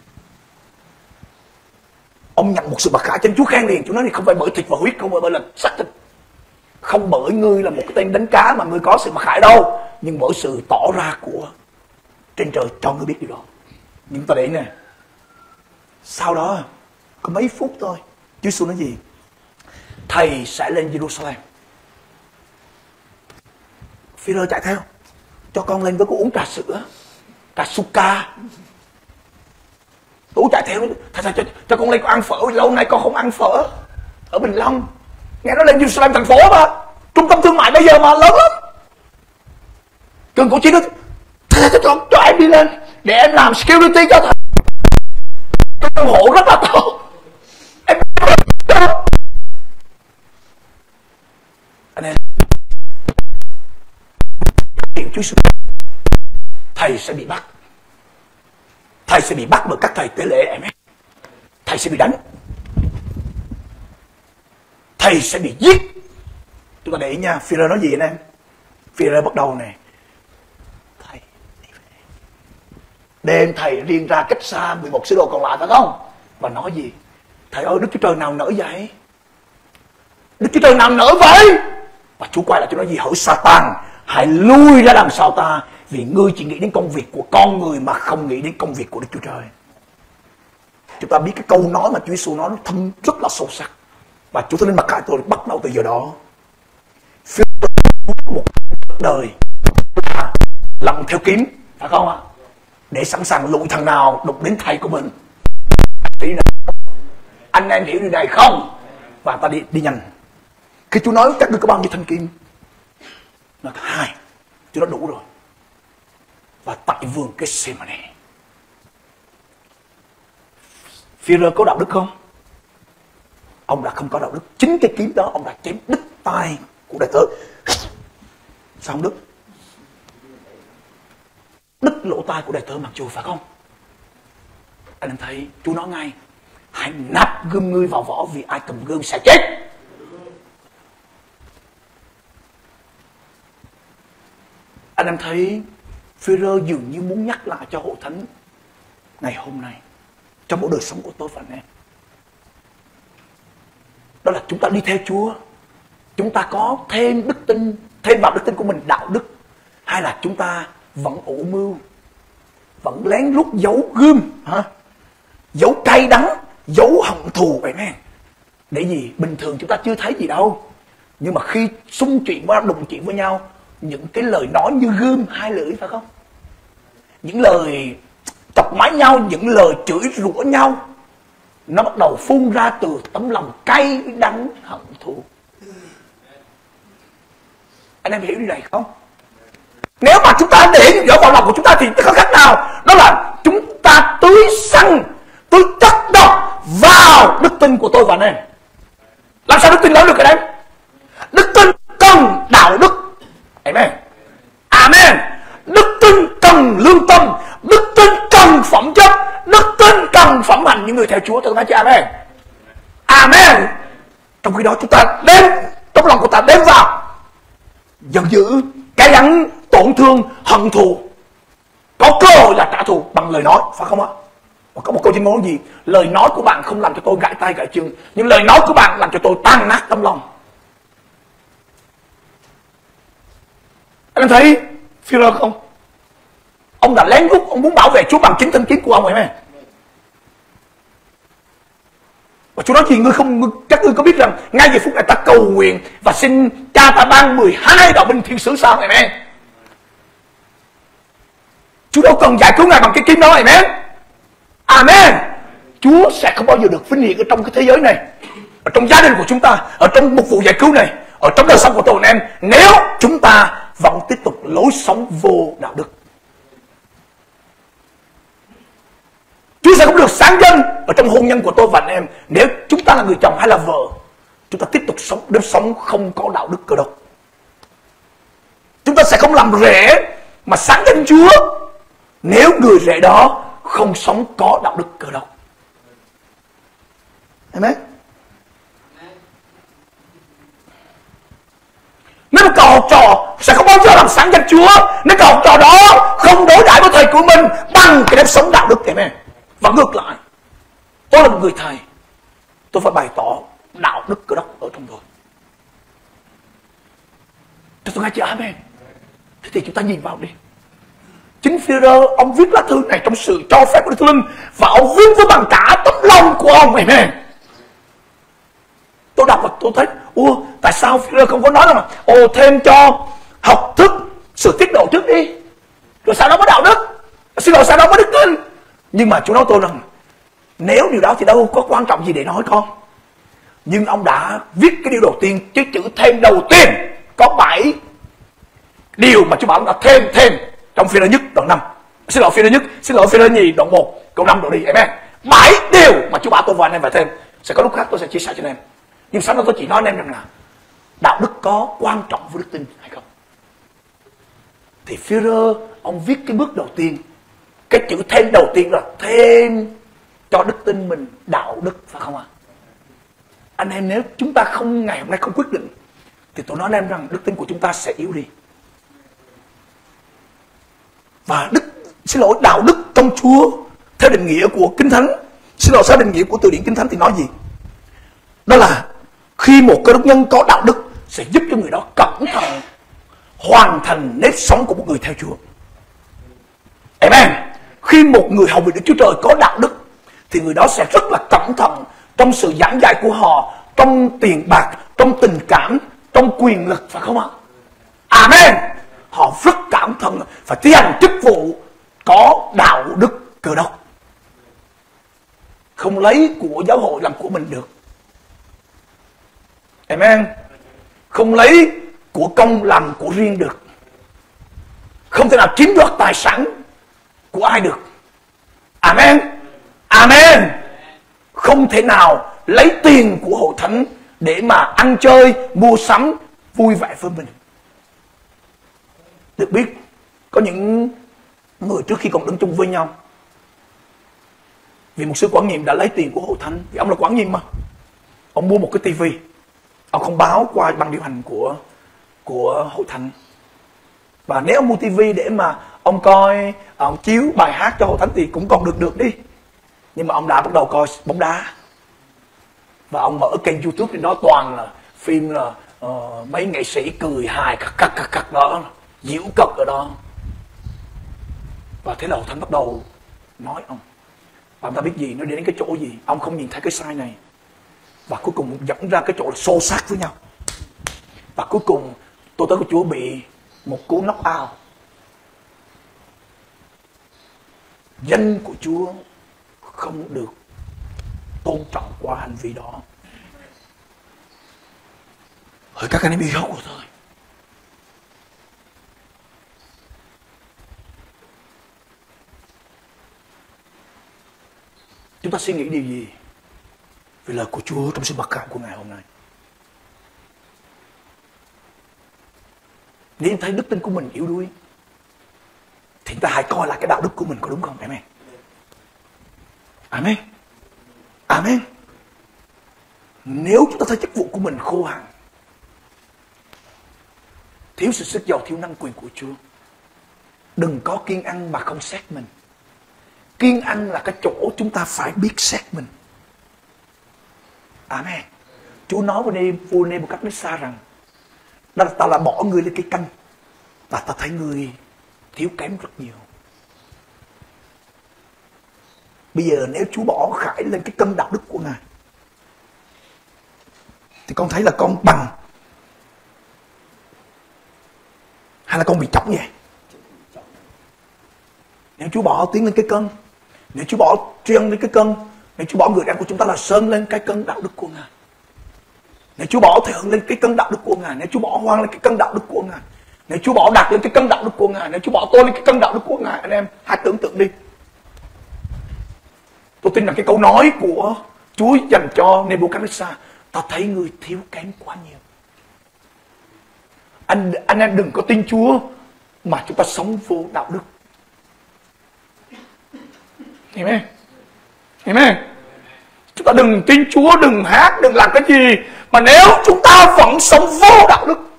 Ông nhận một sự mặc khải trên Chúa khen liền. Chúa nói thì không phải bởi thịt và huyết, không phải bởi là xác thịt, không bởi ngươi là một cái tên đánh cá mà ngươi có sự mặc khải đâu, nhưng bởi sự tỏ ra của trên trời cho ngươi biết điều đó. Nhưng ta để nè, sau đó có mấy phút thôi, Chúa Giêsu nói gì? Thầy sẽ lên Jerusalem Phi-rơ chạy theo, cho con lên với cô uống trà sữa, trà suka. Tú chạy theo, thầy sao cho, cho con lên con ăn phở, lâu nay con không ăn phở ở Bình Long. Nghe nó lên Jerusalem thành phố mà, trung tâm thương mại bây giờ mà lớn lắm. Cường cổ chi nói, thầy cho, cho, cho em đi lên để em làm security cho thầy. Căn hộ rất là to. Em anh em Chúa Giêsu, thầy sẽ bị bắt. Thầy sẽ bị bắt bởi các thầy tế lễ em ấy. Thầy sẽ bị đánh. Thầy sẽ bị giết. Chúng ta để ý nha, Phi-rơ nói gì anh em? Phi-rơ bắt đầu này, thầy đi về. Đem thầy riêng ra cách xa mười một sứ đồ còn lại phải không? Và nói gì? Thầy ơi, Đức Chúa Trời nào nỡ vậy? Đức Chúa Trời nào nỡ vậy? Và Chúa quay lại Chúa nói gì? Hỡi Sa-tan, hãy lui ra đằng sau ta, vì ngươi chỉ nghĩ đến công việc của con người mà không nghĩ đến công việc của Đức Chúa Trời. Chúng ta biết cái câu nói mà Chúa Giêsu nói nó thâm rất là sâu sắc. Và Chúa Thánh Linh mặc khải tôi bắt đầu từ giờ đó. Một đời là lặn theo kiếm, phải không ạ? Để sẵn sàng lụi thằng nào đụng đến thầy của mình. Anh em hiểu điều này không? Và ta đi đi nhanh. Khi Chúa nói các ngươi có bao nhiêu thanh kim, nói hai, Chúa nói đủ rồi. Và tại vườn Gethsemane, Phi-rơ có đạo đức không? Ông đã không có đạo đức. Chính cái kiếm đó ông đã chém đứt tay của đại tớ. Sao không đứt? Đứt lỗ tai của đại tớ mặc dù, phải không? Anh em thấy Chúa nói ngay, hãy nạp gươm ngươi vào vỏ, vì ai cầm gươm sẽ chết. Anh em thấy Phi-rơ dường như muốn nhắc lại cho hội thánh ngày hôm nay, trong mỗi đời sống của tôi và anh em, đó là chúng ta đi theo Chúa, chúng ta có thêm đức tin, thêm vào đức tin của mình đạo đức, hay là chúng ta vẫn ủ mưu, vẫn lén lút giấu gươm, hả? Giấu cay đắng, giấu hận thù vậy nè. Để gì? Bình thường chúng ta chưa thấy gì đâu, nhưng mà khi xung chuyện với đụng chuyện với nhau, những cái lời nói như gươm hai lưỡi, phải không? Những lời chọc mái nhau, những lời chửi rủa nhau, nó bắt đầu phun ra từ tấm lòng cay đắng hận thù. Anh em hiểu điều này không? Nếu mà chúng ta để dở vào lòng của chúng ta thì có khác nào? Đó là chúng ta tưới xăng, tưới chất độc vào đức tin của tôi và anh em. Làm sao đức tin lớn được anh em? Đức tin cần đạo đức. Amen. Amen. Đức tin cần lương tâm, đức tin cần phẩm chất, đức tin cần phẩm hành những người theo Chúa. Tôi nói chứ amen. Amen. Trong khi đó chúng ta đem trong lòng của ta đem vào giận dữ, cay đắng, tổn thương, hận thù, có cơ hội là trả thù bằng lời nói, phải không ạ? Và có một câu chuyên môn gì? Lời nói của bạn không làm cho tôi gãi tay gãi chân, nhưng lời nói của bạn làm cho tôi tan nát tấm lòng. Anh thấy Phi-rơ không? Ông đã lén lút, ông muốn bảo vệ Chúa bằng chính thân kiếm của ông ấy mà. Và Chúa nói gì? Ngươi không, các ngươi có biết rằng ngay giờ phút này ta cầu nguyện và xin Cha ta ban mười hai đạo binh thiên sứ sao? Amen. Chúa đâu cần giải cứu ngài bằng cái kiếm đó. Amen. Amen. Chúa sẽ không bao giờ được vinh hiển ở trong cái thế giới này, ở trong gia đình của chúng ta, ở trong mục vụ giải cứu này, ở trong đời sống của tôi anh em, nếu chúng ta vẫn tiếp tục lối sống vô đạo đức. Chúa sẽ không được sáng danh ở trong hôn nhân của tôi và anh em nếu chúng ta là người chồng hay là vợ, chúng ta tiếp tục sống đến sống không có đạo đức Cơ Đốc. Chúng ta sẽ không làm rể mà sáng danh Chúa nếu người rể đó không sống có đạo đức Cơ Đốc. Amen. Nếu cậu học trò sẽ không bao giờ làm sáng danh Chúa nếu cậu học trò đó không đối đãi với thầy của mình bằng cái nếp sống đạo đức. Amen. Và ngược lại, tôi là một người thầy, tôi phải bày tỏ đạo đức Cơ Đốc ở trong tôi. Cho tôi nghe chữ amen. Thế thì chúng ta nhìn vào đi. Chính Phi-rơ, ông viết lá thư này trong sự cho phép của Đức Linh, và ông viết với bằng cả tấm lòng của ông. Amen. Tôi đọc và tôi thấy, ủa tại sao Phi-rơ không có nói là ồ thêm cho học thức sự tiết độ trước đi, rồi sau đó mới đạo đức, xin lỗi sau đó mới đức tin. Nhưng mà Chúa nói tôi rằng nếu điều đó thì đâu có quan trọng gì để nói con. Nhưng ông đã viết cái điều đầu tiên, cái chữ thêm đầu tiên có bảy điều mà Chúa bảo ông đã thêm thêm trong Phi-rơ nhất đoạn năm. Xin lỗi Phi-rơ nhất, xin lỗi Phi-rơ nhì đoạn một câu năm độ đi. Amen. Bảy điều mà Chúa bảo tôi và anh em phải thêm. Sẽ có lúc khác tôi sẽ chia sẻ cho anh em. Nhưng sáng nay tôi chỉ nói anh em rằng là đạo đức có quan trọng với đức tin hay không. Thì Phi-rơ ông viết cái bước đầu tiên, cái chữ thêm đầu tiên là thêm cho đức tin mình đạo đức, phải không ạ? À? Anh em nếu chúng ta không ngày hôm nay không quyết định thì tôi nói anh em rằng đức tin của chúng ta sẽ yếu đi. Và đức, xin lỗi, đạo đức trong Chúa theo định nghĩa của Kinh Thánh, xin lỗi theo định nghĩa của từ điển Kinh Thánh thì nói gì? Đó là khi một cơ đốc nhân có đạo đức sẽ giúp cho người đó cẩn thận hoàn thành nếp sống của một người theo Chúa. Amen. Khi một người hầu việc Đức Chúa Trời có đạo đức thì người đó sẽ rất là cẩn thận trong sự giảng dạy của họ, trong tiền bạc, trong tình cảm, trong quyền lực, phải không ạ? Amen. Họ rất cẩn thận phải thi hành chức vụ có đạo đức Cơ Đốc, không lấy của giáo hội làm của mình được. Amen. Không lấy của công làm của riêng được, không thể nào chiếm đoạt tài sản của ai được. Amen. Amen. Không thể nào lấy tiền của hội thánh để mà ăn chơi, mua sắm, vui vẻ với mình. Được biết, có những người trước khi còn đứng chung với nhau, vì một sư quản nhiệm đã lấy tiền của hội thánh, vì ông là quản nhiệm mà, ông mua một cái tivi, ông không báo qua ban điều hành của của hội thánh. Và nếu ông mua tivi để mà ông coi, ông chiếu bài hát cho hội thánh thì cũng còn được được đi. Nhưng mà ông đã bắt đầu coi bóng đá, và ông mở kênh YouTube trên đó toàn là phim là uh, mấy nghệ sĩ cười hài cắt cắt cắt cắt đó, diễu cợt ở đó. Và thế là hội thánh bắt đầu nói ông, và ông ta biết gì, nó đến cái chỗ gì, ông không nhìn thấy cái sai này. Và cuối cùng dẫn ra cái chỗ là xô xát với nhau. Và cuối cùng tôi tới của Chúa bị một cú knock out. Danh của Chúa không được tôn trọng qua hành vi đó. Hỡi các anh em yêu của tôi, chúng ta suy nghĩ điều gì về lời của Chúa trong sự mặc cảm của ngày hôm nay? Nếu em thấy đức tin của mình yếu đuối thì chúng ta hãy coi lại cái đạo đức của mình có đúng không? Amen. Amen. Amen. Nếu chúng ta thấy chức vụ của mình khô hạn, thiếu sự sức giàu, thiếu năng quyền của Chúa, đừng có kiêng ăn mà không xét mình. Kiêng ăn là cái chỗ chúng ta phải biết xét mình. Amen. Chúa nói với vua Nebuchadnezzar rằng, đó là ta là bỏ ngươi lên cái cân, và ta thấy ngươi thiếu kém rất nhiều. Bây giờ nếu Chúa bỏ Khải lên cái cân đạo đức của Ngài, thì con thấy là con bằng hay là con bị chọc vậy? Nếu Chúa bỏ Tiến lên cái cân, nếu Chúa bỏ Trương lên cái cân, nếu Chúa bỏ người em của chúng ta là Sơn lên cái cân đạo đức của Ngài, nếu Chúa bỏ Thượng lên cái cân đạo đức của Ngài, nếu Chúa bỏ Hoang lên cái cân đạo đức của Ngài, nếu Chúa bỏ Đạt lên cái cân đạo đức của Ngài, nếu Chúa bỏ tôi lên cái cân đạo đức của Ngài, anh em hãy tưởng tượng đi. Tôi tin là cái câu nói của Chúa dành cho Nebuchadnezzar, ta thấy người thiếu kém quá nhiều. Anh, anh em đừng có tin Chúa mà chúng ta sống vô đạo đức. Amen. Amen. Chúng ta đừng tin Chúa, đừng hát, đừng làm cái gì mà nếu chúng ta vẫn sống vô đạo đức,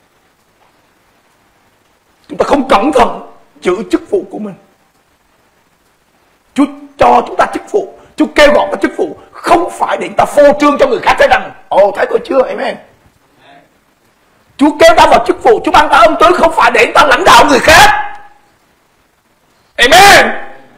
chúng ta không cẩn thận giữ chức vụ của mình. Chúa cho chúng ta chức vụ, Chúa kêu gọi ta chức vụ không phải để chúng ta phô trương cho người khác thấy rằng ồ thấy tôi chưa. Amen. Chúa kêu ta vào chức vụ, Chúa ban ta âm tứ không phải để ta lãnh đạo người khác. Amen.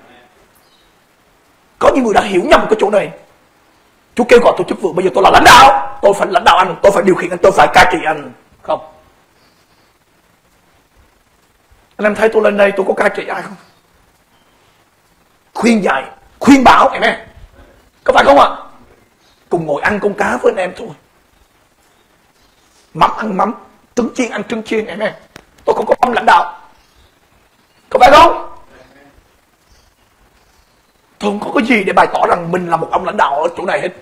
Có những người đã hiểu nhầm cái chỗ này. Chúa kêu gọi tôi chức vụ, bây giờ tôi là lãnh đạo, tôi phải lãnh đạo anh, tôi phải điều khiển anh, tôi phải cai trị anh. Không. Anh em thấy tôi lên đây tôi có cai trị ai không? Khuyên dạy, khuyên bảo em em, có phải không ạ? Cùng ngồi ăn con cá với anh em thôi, mắm ăn mắm, trứng chiên ăn trứng chiên em em. Tôi không có ông lãnh đạo, có phải không? Tôi không có cái gì để bày tỏ rằng mình là một ông lãnh đạo ở chỗ này hết.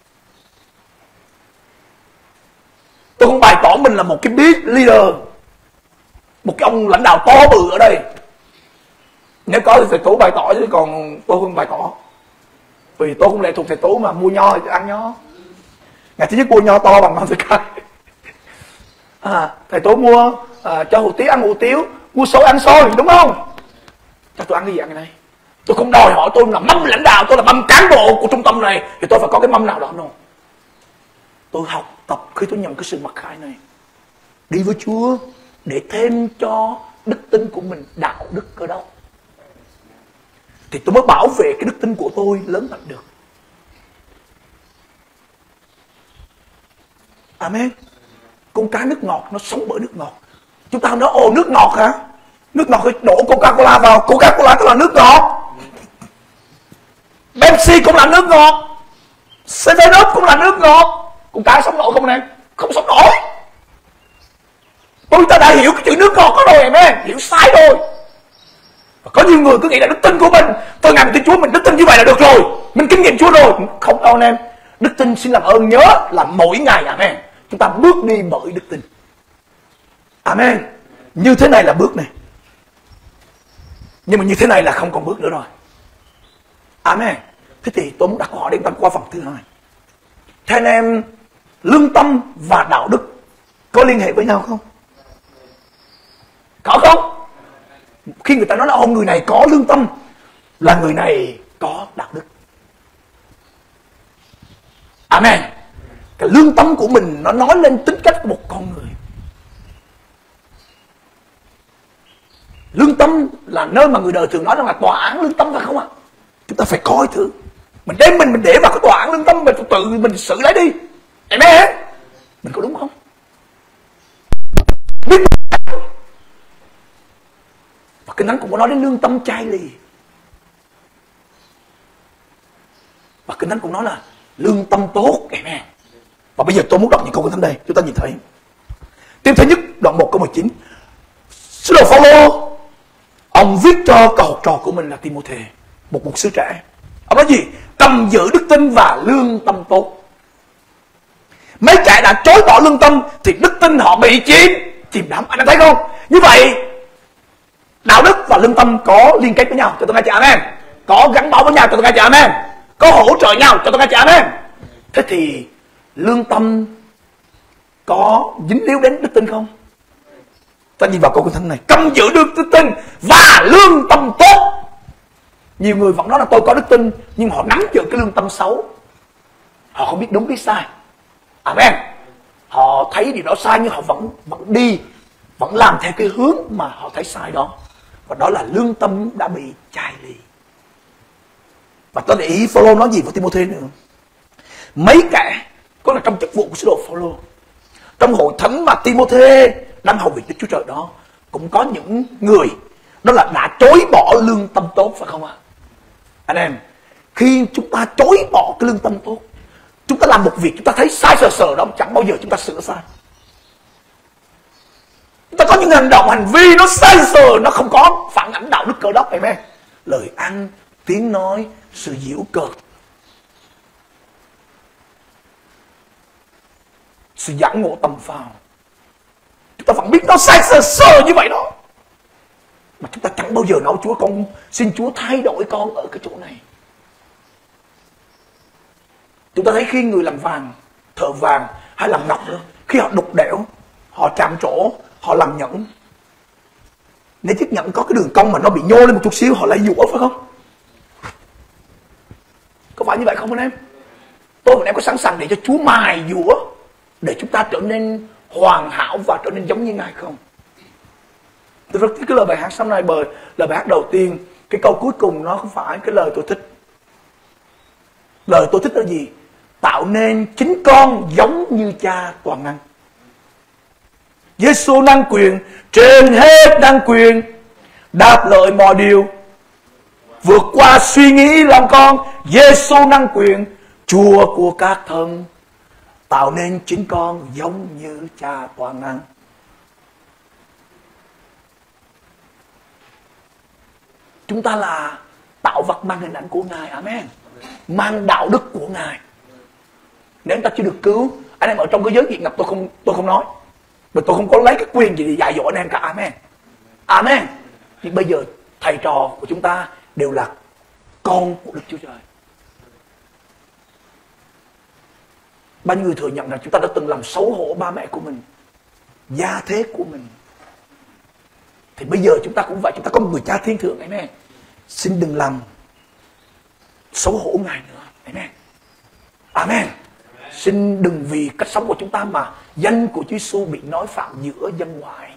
Tôi không bày tỏ mình là một cái big leader, một cái ông lãnh đạo to bự ở đây. Nếu có thì thầy Tú bày tỏ, chứ còn tôi không bày tỏ. Vì tôi không lệ thuộc thầy Tú mà mua nho thì ăn nho. Ngày thứ nhất mua nho to bằng ngón tay cái. À, thầy Tú mua à, cho hủ tiếu ăn hủ tiếu, mua xôi ăn xôi, đúng không? Cho tôi ăn cái gì ăn cái này. Tôi không đòi hỏi tôi là mâm lãnh đạo, tôi là mâm cán bộ của trung tâm này thì tôi phải có cái mâm nào đó đâu. Tôi học tập khi tôi nhận cái sự mặc khải này, đi với Chúa để thêm cho đức tin của mình đạo đức Cơ Đốc, thì tôi mới bảo vệ cái đức tin của tôi lớn mạnh được. Amen. Con cá nước ngọt nó sống bởi nước ngọt. Chúng ta nói ồ nước ngọt hả? Nước ngọt thì đổ Coca-Cola vào, Coca-Cola tức là nước ngọt. Pepsi cũng là nước ngọt, seven up cũng là nước ngọt. Con cá sống nổi không anh em? Không sống nổi. Tôi ta đã hiểu cái chữ nước ngọt đó rồi em em, hiểu sai rồi. Và có nhiều người cứ nghĩ là đức tin của mình, tôi ngài mình tin Chúa, mình đức tin như vậy là được rồi, mình kinh nghiệm Chúa rồi. Không đâu anh em. Đức tin xin làm ơn nhớ là mỗi ngày, amen, chúng ta bước đi bởi đức tin. Amen. Như thế này là bước này, nhưng mà như thế này là không còn bước nữa rồi. Amen. Thế thì tôi muốn đặt câu hỏi để chúng ta qua phần thứ hai. Thế anh em, lương tâm và đạo đức có liên hệ với nhau không? Có không? Khi người ta nói là ông người này có lương tâm là người này có đạo đức. Amen. Cái lương tâm của mình nó nói lên tính cách của một con người. Lương tâm là nơi mà người đời thường nói rằng là tòa án lương tâm, phải không ạ? Chúng ta phải coi thử. Mình đem mình mình để vào cái tòa án lương tâm, mình tự mình xử lấy đi. Em nghe, mình có đúng không? Biết. Và Kinh Thánh cũng có nói đến lương tâm chai lì. Và Kinh Thánh cũng nói là lương tâm tốt, em nghe. Và bây giờ tôi muốn đọc những câu Kinh Thánh đây, chúng ta nhìn thấy. Tiếp theo nhất đoạn một câu mười chín. Sứ đồ Phao-lô, ông viết cho cậu học trò của mình là Ti-mô-thê, một mục sư trẻ. Ông nói gì? Cầm giữ đức tin và lương tâm tốt. Mấy kẻ đã chối bỏ lương tâm thì đức tin họ bị chìm chìm đắm. Anh đã thấy không? Như vậy đạo đức và lương tâm có liên kết với nhau, cho tôi nghe chị amen. Có gắn bó với nhau, cho tôi nghe chị amen. Có hỗ trợ nhau, cho tôi nghe chị amen. Thế thì lương tâm có dính líu đến đức tin không? Ta nhìn vào câu Kinh Thánh này, cầm giữ được đức tin và lương tâm tốt. Nhiều người vẫn nói là tôi có đức tin, nhưng họ nắm giữ cái lương tâm xấu. Họ không biết đúng biết sai. Amen. Họ thấy điều đó sai nhưng họ vẫn vẫn đi, vẫn làm theo cái hướng mà họ thấy sai đó. Và đó là lương tâm đã bị chai lì. Và tôi để ý Phao-lô nói gì với Ti-mô-thê nữa. Mấy kẻ có là trong chức vụ của sứ đồ Phao-lô, trong hội thánh mà Ti-mô-thê đang hầu việc Đức Chúa Trời đó, cũng có những người đó là đã chối bỏ lương tâm tốt, phải không ạ? Anh em, khi chúng ta chối bỏ cái lương tâm tốt, chúng ta làm một việc chúng ta thấy sai sờ sờ đó, chẳng bao giờ chúng ta sửa sai. Chúng ta có những hành động hành vi nó sai sờ, nó không có phản ảnh đạo đức Cơ Đốc, amen. Lời ăn, tiếng nói, sự giễu cợt, sự giảng ngộ tầm phào, chúng ta vẫn biết nó sai sờ sờ như vậy đó, mà chúng ta chẳng bao giờ nói Chúa, con xin Chúa thay đổi con ở cái chỗ này. Chúng ta thấy khi người làm vàng, thợ vàng hay làm ngọc nữa, khi họ đục đẽo, họ chạm trổ, họ làm nhẫn, nếu chiếc nhẫn có cái đường cong mà nó bị nhô lên một chút xíu, họ lại dũa, phải không? Có phải như vậy không anh em? Tôi và anh em có sẵn sàng để cho Chúa mài dũa để chúng ta trở nên hoàn hảo và trở nên giống như Ngài không? Tôi rất thích cái lời bài hát sau này, bởi lời bài hát đầu tiên, cái câu cuối cùng nó không phải cái lời tôi thích. Lời tôi thích là gì? Tạo nên chính con giống như Cha toàn năng. Giê-xu năng quyền trên hết năng quyền, đáp lời mọi điều, vượt qua suy nghĩ lòng con. Giêsu năng quyền, Chúa của các thần, tạo nên chính con giống như Cha toàn năng. Chúng ta là tạo vật mang hình ảnh của Ngài. Amen. Mang đạo đức của Ngài. Nếu chúng ta chưa được cứu, anh em ở trong cái giới nghiện ngập, tôi không tôi không nói, mà tôi không có lấy cái quyền gì để dạy dỗ anh em cả. Amen. Amen. Nhưng bây giờ thầy trò của chúng ta đều là con của Đức Chúa Trời. Bao nhiêu người thừa nhận rằng chúng ta đã từng làm xấu hổ ba mẹ của mình, gia thế của mình. Thì bây giờ chúng ta cũng vậy, chúng ta có một người Cha thiên thượng. Amen. Xin đừng làm xấu hổ Ngài nữa. Amen. Amen. Xin đừng vì cách sống của chúng ta mà danh của Chúa Giêsu bị nói phạm giữa dân ngoại.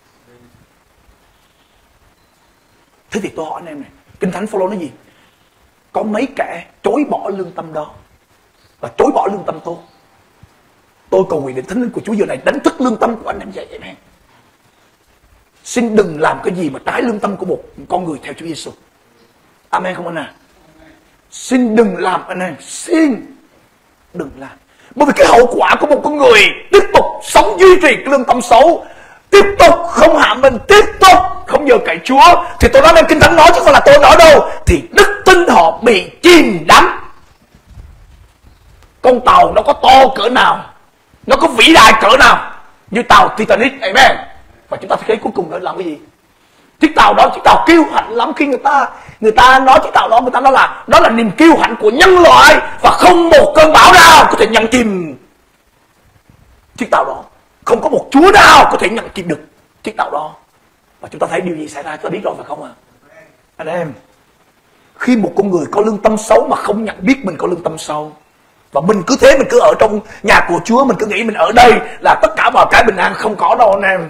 Thế thì tôi hỏi anh em này, Kinh Thánh Phaolô nói gì? Có mấy kẻ chối bỏ lương tâm đó và chối bỏ lương tâm tôi. Tôi cầu nguyện đến Thánh Linh của Chúa giờ này đánh thức lương tâm của anh em vậy. Amen. Xin đừng làm cái gì mà trái lương tâm của một con người theo Chúa Giêsu. Amen không anh à? Xin đừng làm anh em, xin đừng làm. Bởi vì cái hậu quả của một con người tiếp tục sống duy trì cái lương tâm xấu, tiếp tục không hạ mình, tiếp tục không nhờ cậy Chúa, thì tôi nói nên Kinh Thánh nói chứ không phải là tôi nói đâu, thì đức tin họ bị chìm đắm. Con tàu nó có to cỡ nào, nó có vĩ đại cỡ nào, như tàu Titanic. Amen. Và chúng ta thấy cuối cùng nó làm cái gì? Chiếc tàu đó, chiếc tàu kiêu hãnh lắm. Khi người ta người ta nói chiếc tàu đó, người ta nói là đó là niềm kiêu hãnh của nhân loại, và không một cơn bão nào có thể nhận chìm chiếc tàu đó, không có một chúa nào có thể nhận chìm được chiếc tàu đó. Và chúng ta thấy điều gì xảy ra, chúng ta biết rồi phải không ạ? À? Anh em, khi một con người có lương tâm xấu mà không nhận biết mình có lương tâm xấu, và mình cứ thế mình cứ ở trong nhà của Chúa, mình cứ nghĩ mình ở đây là tất cả mọi cái bình an, không có đâu anh em.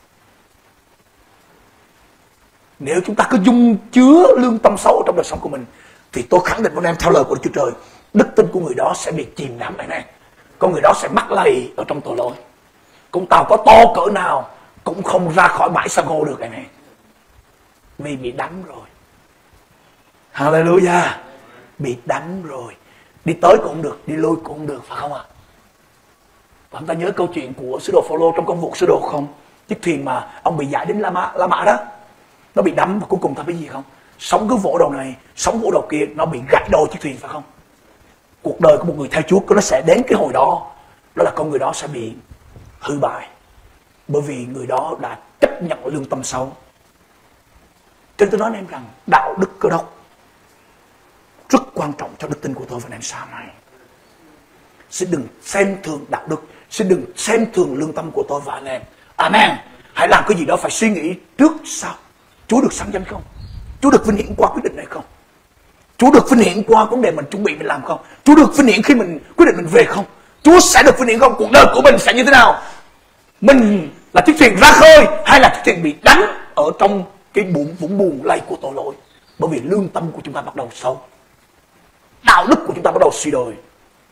Nếu chúng ta cứ dung chứa lương tâm xấu trong đời sống của mình, thì tôi khẳng định với anh em theo lời của Đức Chúa Trời, đức tin của người đó sẽ bị chìm đắm. Này, con người đó sẽ mắc lầy ở trong tội lỗi. Con tàu có to cỡ nào cũng không ra khỏi bãi san hô được này, này. Vì bị đắm rồi. Hallelujah. Bị đắm rồi. Đi tới cũng không được, đi lui cũng không được, phải không ạ? À? Và chúng ta nhớ câu chuyện của sứ đồ Phaolô trong công vụ sứ đồ không? Chiếc thuyền mà ông bị giải đến La Mã, La Mã đó, nó bị đắm và cuối cùng ta biết gì không? Sóng cứ vỗ đầu này, sóng vỗ đầu kia, nó bị gãy đôi chiếc thuyền, phải không? Cuộc đời của một người theo Chúa nó sẽ đến cái hồi đó, đó là con người đó sẽ bị hư bại, bởi vì người đó đã chấp nhận lương tâm xấu. Cho nên tôi nói anh em rằng đạo đức Cơ Đốc rất quan trọng cho đức tin của tôi và anh em sau này. Xin đừng xem thường đạo đức, xin đừng xem thường lương tâm của tôi và anh em. Amen. Hãy làm cái gì đó phải suy nghĩ trước sau. Chúa được sáng danh không? Chúa được vinh hiển qua quyết định này không? Chúa được vinh hiển qua vấn đề mình chuẩn bị mình làm không? Chúa được vinh hiển khi mình quyết định mình về không? Chúa sẽ được vinh hiển không? Cuộc đời của mình sẽ như thế nào? Mình là chiếc thuyền ra khơi hay là chiếc thuyền bị đánh ở trong cái bụng vũng buồn lầy của tội lỗi? Bởi vì lương tâm của chúng ta bắt đầu xấu, đạo đức của chúng ta bắt đầu suy đồi.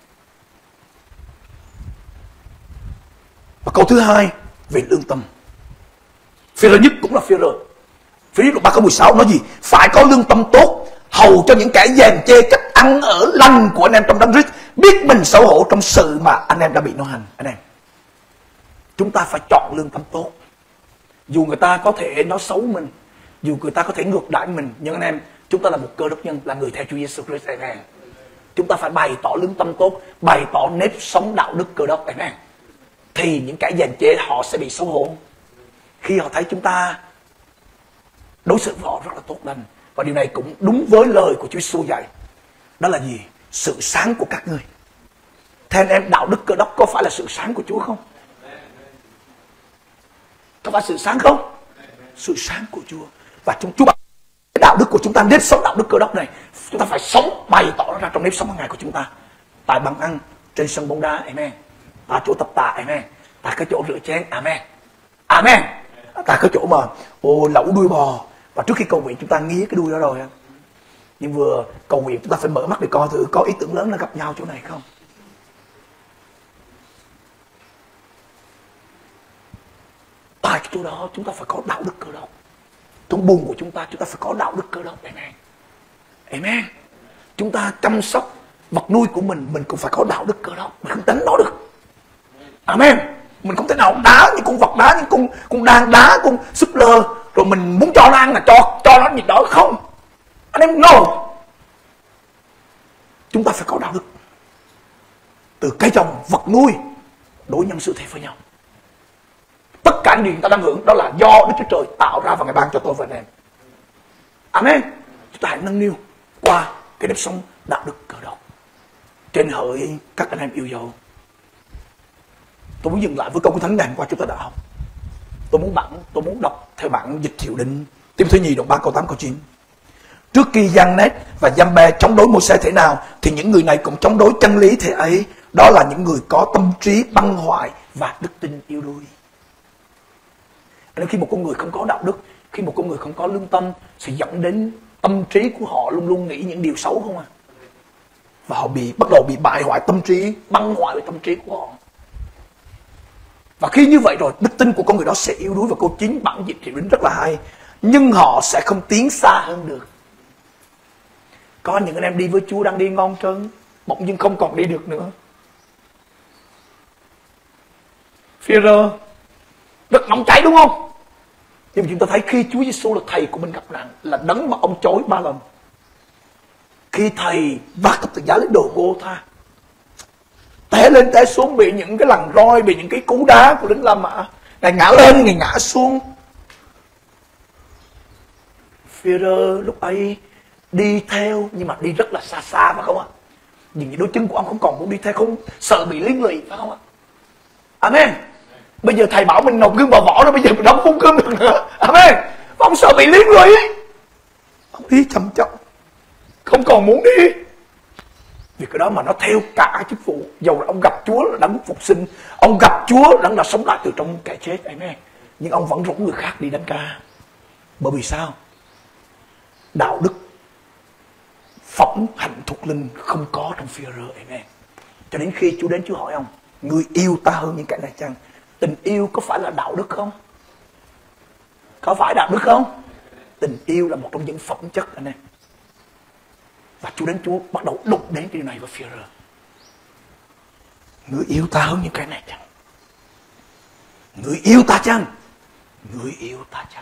Và câu thứ hai về lương tâm, phía nhất cũng là phía rơi. Phía nhất ba câu mười sáu nói gì? Phải có lương tâm tốt, hầu cho những kẻ dèm chê cách ăn ở lành của anh em trong Đấng Christ, biết mình xấu hổ trong sự mà anh em đã bị nó hành. Anh em, chúng ta phải chọn lương tâm tốt. Dù người ta có thể nói xấu mình, dù người ta có thể ngược đãi mình, nhưng anh em, chúng ta là một cơ đốc nhân, là người theo Chúa Giêsu Christ. Amen. Chúng ta phải bày tỏ lương tâm tốt, bày tỏ nếp sống đạo đức Cơ Đốc. Amen. Thì những kẻ dèm chê họ sẽ bị xấu hổ khi họ thấy chúng ta đối xử với họ rất là tốt lành. Và điều này cũng đúng với lời của Chúa Giêsu dạy. Đó là gì? Sự sáng của các ngươi. Theo anh em, đạo đức Cơ Đốc có phải là sự sáng của Chúa không? Có phải sự sáng không? Sự sáng của Chúa. Và chúng Chúa bảo đạo đức của chúng ta, nếp sống đạo đức Cơ Đốc này, chúng ta phải sống, bày tỏ nó ra trong nếp sống hàng ngày của chúng ta. Tại bàn ăn, trên sân bóng đá, amen. Tại chỗ tập tạ, amen. Tại cái chỗ rửa chén, amen. Amen. Tại cái chỗ mà ô, lẩu đuôi bò. Và trước khi cầu nguyện chúng ta nghía cái đuôi đó rồi. Nhưng vừa cầu nguyện chúng ta phải mở mắt để coi thử có ý tưởng lớn là gặp nhau chỗ này không. Tại cái chỗ đó chúng ta phải có đạo đức Cơ Đốc. trong buồn của chúng ta, chúng ta phải có đạo đức cơ đốc. Amen. Amen. Chúng ta chăm sóc vật nuôi của mình, mình cũng phải có đạo đức cơ đốc. Mình không đánh nó được. Amen. Mình không thể nào đá những con vật, đá những con con đàn, đá con súp lơ, rồi mình muốn cho nó ăn là cho cho nó gì đó. Không. Anh em no. Chúng ta phải có đạo đức. Từ cây trồng, vật nuôi, đối nhân xử thế với nhau. Tất cả những điều chúng ta đang hưởng đó là do Đức Chúa Trời tạo ra và Ngài ban cho tôi và anh em. Amen. Chúng ta hãy nâng niu qua cái nếp sống đạo đức cơ đốc. Trên hỡi các anh em yêu dấu, tôi muốn dừng lại với câu của Thánh ngày hôm qua chúng ta đã học. Tôi muốn bản, tôi muốn đọc theo bản dịch Hiệu Định Ti-mô-thê nhì đoạn ba câu tám câu chín. Trước khi Giăng-nét và Giăng-bê chống đối Mô-sê thế nào, thì những người này cũng chống đối chân lý thế ấy. Đó là những người có tâm trí băng hoại và đức tin yếu đuối. Nên khi một con người không có đạo đức, khi một con người không có lương tâm, sẽ dẫn đến tâm trí của họ luôn luôn nghĩ những điều xấu không à. Và họ bị bắt đầu bị bại hoại tâm trí, băng hoại về tâm trí của họ. Và khi như vậy rồi, đức tin của con người đó sẽ yếu đuối. Và câu chín bản dịch Hiệu Định rất là hay. Nhưng họ sẽ không tiến xa hơn được. Có những anh em đi với Chúa đang đi ngon trơn, bỗng dưng không còn đi được nữa. Phi-e-rơ rất nóng cháy đúng không? Nhưng mà chúng ta thấy khi Chúa Giêsu là thầy của mình gặp nạn, là đấng mà ông chối ba lần. Khi thầy vác thập tự giá lên đồ Gô-tha, té lên té xuống, bị những cái lằn roi, bị những cái cú đá của lính La Mã, Ngài ngã lên, Ngài ngã xuống. Phi-e-rơ lúc ấy đi theo, nhưng mà đi rất là xa xa phải không ạ? Những đôi chân của ông không còn muốn đi theo, không sợ bị liên lụy phải không ạ? Amen. Bây giờ thầy bảo mình nộp gương vào vỏ đó, bây giờ mình không phun gương được nữa. Amen. Và ông sợ bị liên lụy, ông đi chậm chậm, không còn muốn đi. Vì cái đó mà nó theo cả chức vụ. Dầu là ông gặp Chúa là đấng phục sinh, ông gặp Chúa đấng đã sống lại từ trong kẻ chết. Amen. Nhưng ông vẫn rủ người khác đi đánh ca. Bởi vì sao? Đạo đức, phẩm hạnh thuộc linh không có trong Phi-e-rơ. Amen. Cho đến khi Chúa đến, Chúa hỏi ông: ngươi yêu ta hơn những kẻ này chăng? Tình yêu có phải là đạo đức không? Có phải đạo đức không? Tình yêu là một trong những phẩm chất anh em. Và Chúa đến, Chúa bắt đầu đụng đến điều này với Phi-e-rơ. Ngươi yêu ta hơn những kẻ này chăng? Ngươi yêu ta chăng? Ngươi yêu ta chăng?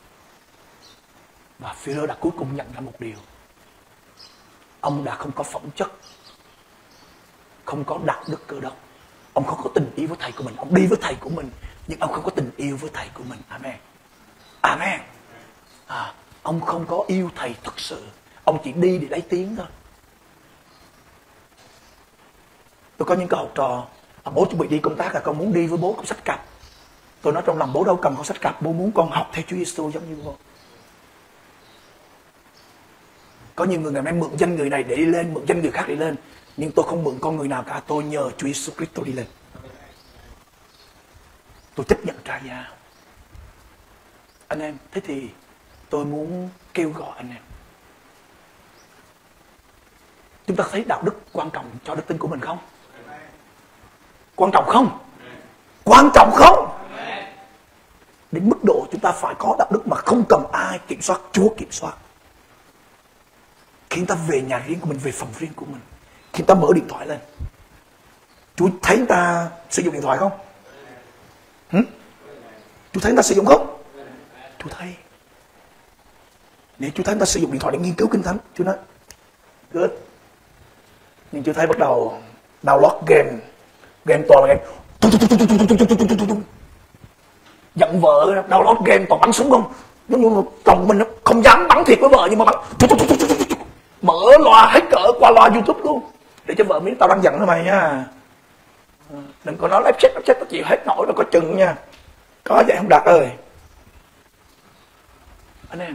Và Phi-e-rơ đã cuối cùng nhận ra một điều. Ông đã không có phẩm chất, không có đạo đức cơ đốc. Ông không có tình yêu với thầy của mình. Ông đi với thầy của mình, nhưng ông không có tình yêu với thầy của mình. Amen. Amen. À, ông không có yêu thầy thật sự. Ông chỉ đi để lấy tiếng thôi. Tôi có những cái học trò, à, bố chuẩn bị đi công tác là con muốn đi với bố, con sách cặp. Tôi nói trong lòng bố đâu cần con sách cặp, bố muốn con học theo Chúa Giêsu giống như bố. Có nhiều người ngày nay mượn danh người này để đi lên, mượn danh người khác để lên. Nhưng tôi không mượn con người nào cả, tôi nhờ Chúa Giêsu Christ tôi đi lên. Tôi chấp nhận trả giá. Anh em, thế thì tôi muốn kêu gọi anh em. Chúng ta thấy đạo đức quan trọng cho đức tin của mình không? Quan trọng không? Quan trọng không? Đến mức độ chúng ta phải có đạo đức mà không cần ai kiểm soát, Chúa kiểm soát. Khi chúng ta về nhà riêng của mình, về phòng riêng của mình, khi chúng ta mở điện thoại lên, Chúa thấy chúng ta sử dụng điện thoại không? Hử? Chúa thấy chúng ta sử dụng không? Chúa thấy. Nếu Chúa thấy chúng ta sử dụng điện thoại để nghiên cứu Kinh Thánh, Chúa nói good. Nhưng Chúa thấy bắt đầu download game, game toàn là game giận vợ, download game toàn bắn súng không? Giống như chồng mình không dám bắn thiệt với vợ, nhưng mà bắn mở loa hết cỡ qua loa YouTube luôn để cho vợ biết tao đang giận thôi mày nha, đừng có nói lép chết lép chết tao chịu hết nổi rồi, có chừng nha. Có vậy không Đạt ơi? Anh em,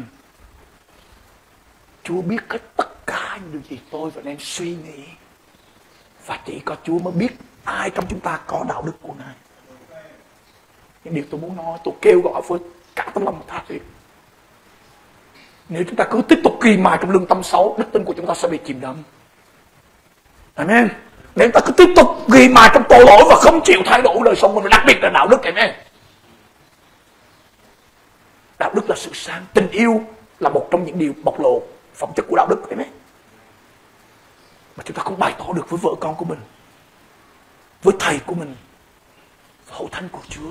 Chúa biết hết tất cả những điều gì tôi và anh em suy nghĩ, và chỉ có Chúa mới biết ai trong chúng ta có đạo đức của Ngài. Những điều tôi muốn nói, tôi kêu gọi với cả tấm lòng tha thiết. Nếu chúng ta cứ tiếp tục kỳ mài trong lương tâm xấu, đức tin của chúng ta sẽ bị chìm đắm. Amen. Nếu chúng ta cứ tiếp tục ghi mài trong tội lỗi và không chịu thay đổi đời sống mình, đặc biệt là đạo đức, amen, Đạo đức là sự sáng. Tình yêu là một trong những điều bộc lộ phẩm chất của đạo đức. Amen. Mà chúng ta không bày tỏ được với vợ con của mình, với thầy của mình, với hậu thánh của Chúa,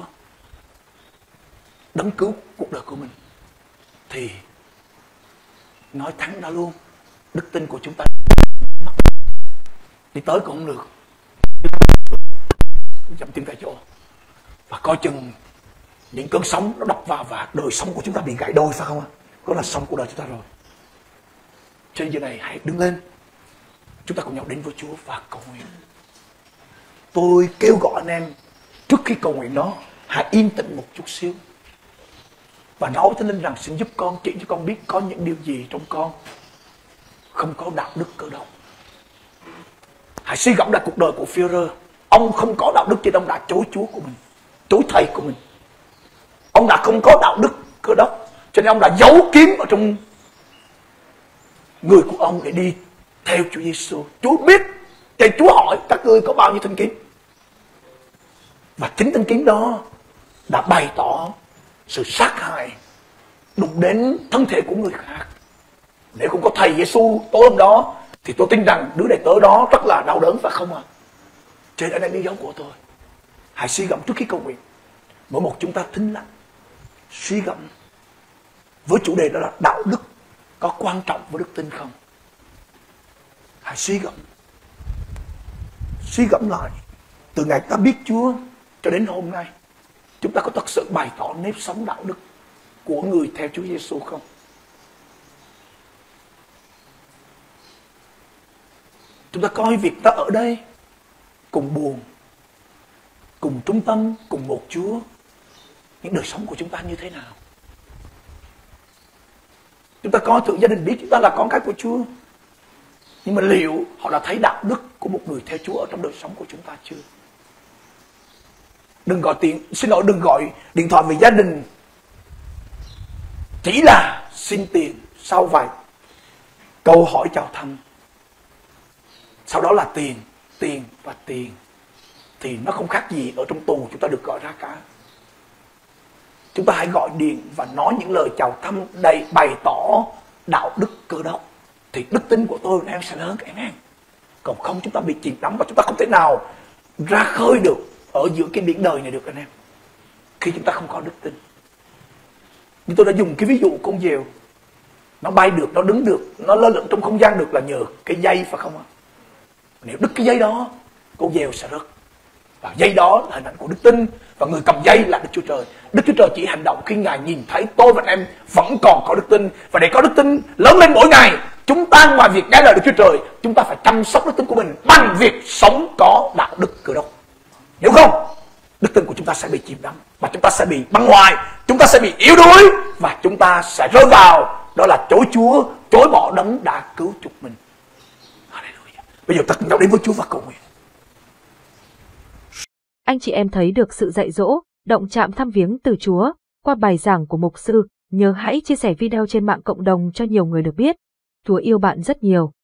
đấng cứu cuộc đời của mình, thì nói thẳng ra luôn, đức tin của chúng ta đi tới cũng không được, dậm chân tại chỗ. Và coi chừng những cơn sóng nó đập vào và đời sống của chúng ta bị gãy đôi, phải không ạ? Đó là sống của đời chúng ta rồi. Trên giờ này hãy đứng lên, chúng ta cùng nhau đến với Chúa và cầu nguyện. Tôi kêu gọi anh em trước khi cầu nguyện đó, hãy yên tĩnh một chút xíu và nói với Thánh Linh rằng xin giúp con, chỉ cho con biết có những điều gì trong con không có đạo đức Cơ Đốc. Hãy suy gẫm lại cuộc đời của Phi-e-rơ. Ông không có đạo đức cho nên ông đã chối Chúa của mình, chối thầy của mình. Ông đã không có đạo đức Cơ Đốc cho nên ông đã giấu kiếm ở trong người của ông để đi theo Chúa Giêsu. Chúa biết, thì Chúa hỏi các ngươi có bao nhiêu thanh kiếm, và chính thanh kiếm đó đã bày tỏ sự sát hại, đụng đến thân thể của người khác. Nếu không có thầy Giêsu tối hôm đó thì tôi tin rằng đứa đệ tớ đó rất là đau đớn, phải không ạ? À? Trên đây là lý do của tôi. Hãy suy gẫm trước khi cầu nguyện. Mỗi một chúng ta thinh lặng, suy gẫm với chủ đề đó là đạo đức có quan trọng với đức tin không? Hãy suy gẫm, suy gẫm lại từ ngày ta biết Chúa cho đến hôm nay, chúng ta có thật sự bày tỏ nếp sống đạo đức của người theo Chúa Giêsu không? Chúng ta coi việc ta ở đây cùng buồn, cùng trung tâm, cùng một Chúa, những đời sống của chúng ta như thế nào? Chúng ta coi thử gia đình biết chúng ta là con cái của Chúa, nhưng mà liệu họ đã thấy đạo đức của một người theo Chúa ở trong đời sống của chúng ta chưa? Đừng gọi tiền, xin lỗi, đừng gọi điện thoại về gia đình chỉ là xin tiền sau vài câu hỏi chào thăm, sau đó là tiền, tiền và tiền, thì nó không khác gì ở trong tù chúng ta được gọi ra cả. Chúng ta hãy gọi điện và nói những lời chào thăm đầy bày tỏ đạo đức Cơ Đốc, thì đức tin của tôi và em sẽ lớn. Amen. Còn không chúng ta bị chìm đắm và chúng ta không thể nào ra khơi được ở giữa cái biển đời này được anh em, khi chúng ta không có đức tin. Như tôi đã dùng cái ví dụ con diều, nó bay được, nó đứng được, nó lơ lửng trong không gian được là nhờ cái dây, phải không ạ? Nếu đứt cái dây đó, con diều sẽ rớt. Và dây đó là hình ảnh của đức tin, và người cầm dây là Đức Chúa Trời. Đức Chúa Trời chỉ hành động khi Ngài nhìn thấy tôi và em vẫn còn có đức tin. Và để có đức tin lớn lên mỗi ngày, chúng ta ngoài việc nghe lời Đức Chúa Trời, chúng ta phải chăm sóc đức tin của mình bằng việc sống có đạo đức Cơ Đốc. Nếu không, đức tin của chúng ta sẽ bị chìm đắm, và chúng ta sẽ bị băng hoại, chúng ta sẽ bị yếu đuối, và chúng ta sẽ rơi vào đó là chối Chúa, chối bỏ đấng đã cứu chuộc mình. Hallelujah. Bây giờ ta cùng nhau đến với Chúa và cầu nguyện.
Anh chị em thấy được sự dạy dỗ, động chạm thăm viếng từ Chúa qua bài giảng của mục sư, nhớ hãy chia sẻ video trên mạng cộng đồng cho nhiều người được biết. Chúa yêu bạn rất nhiều.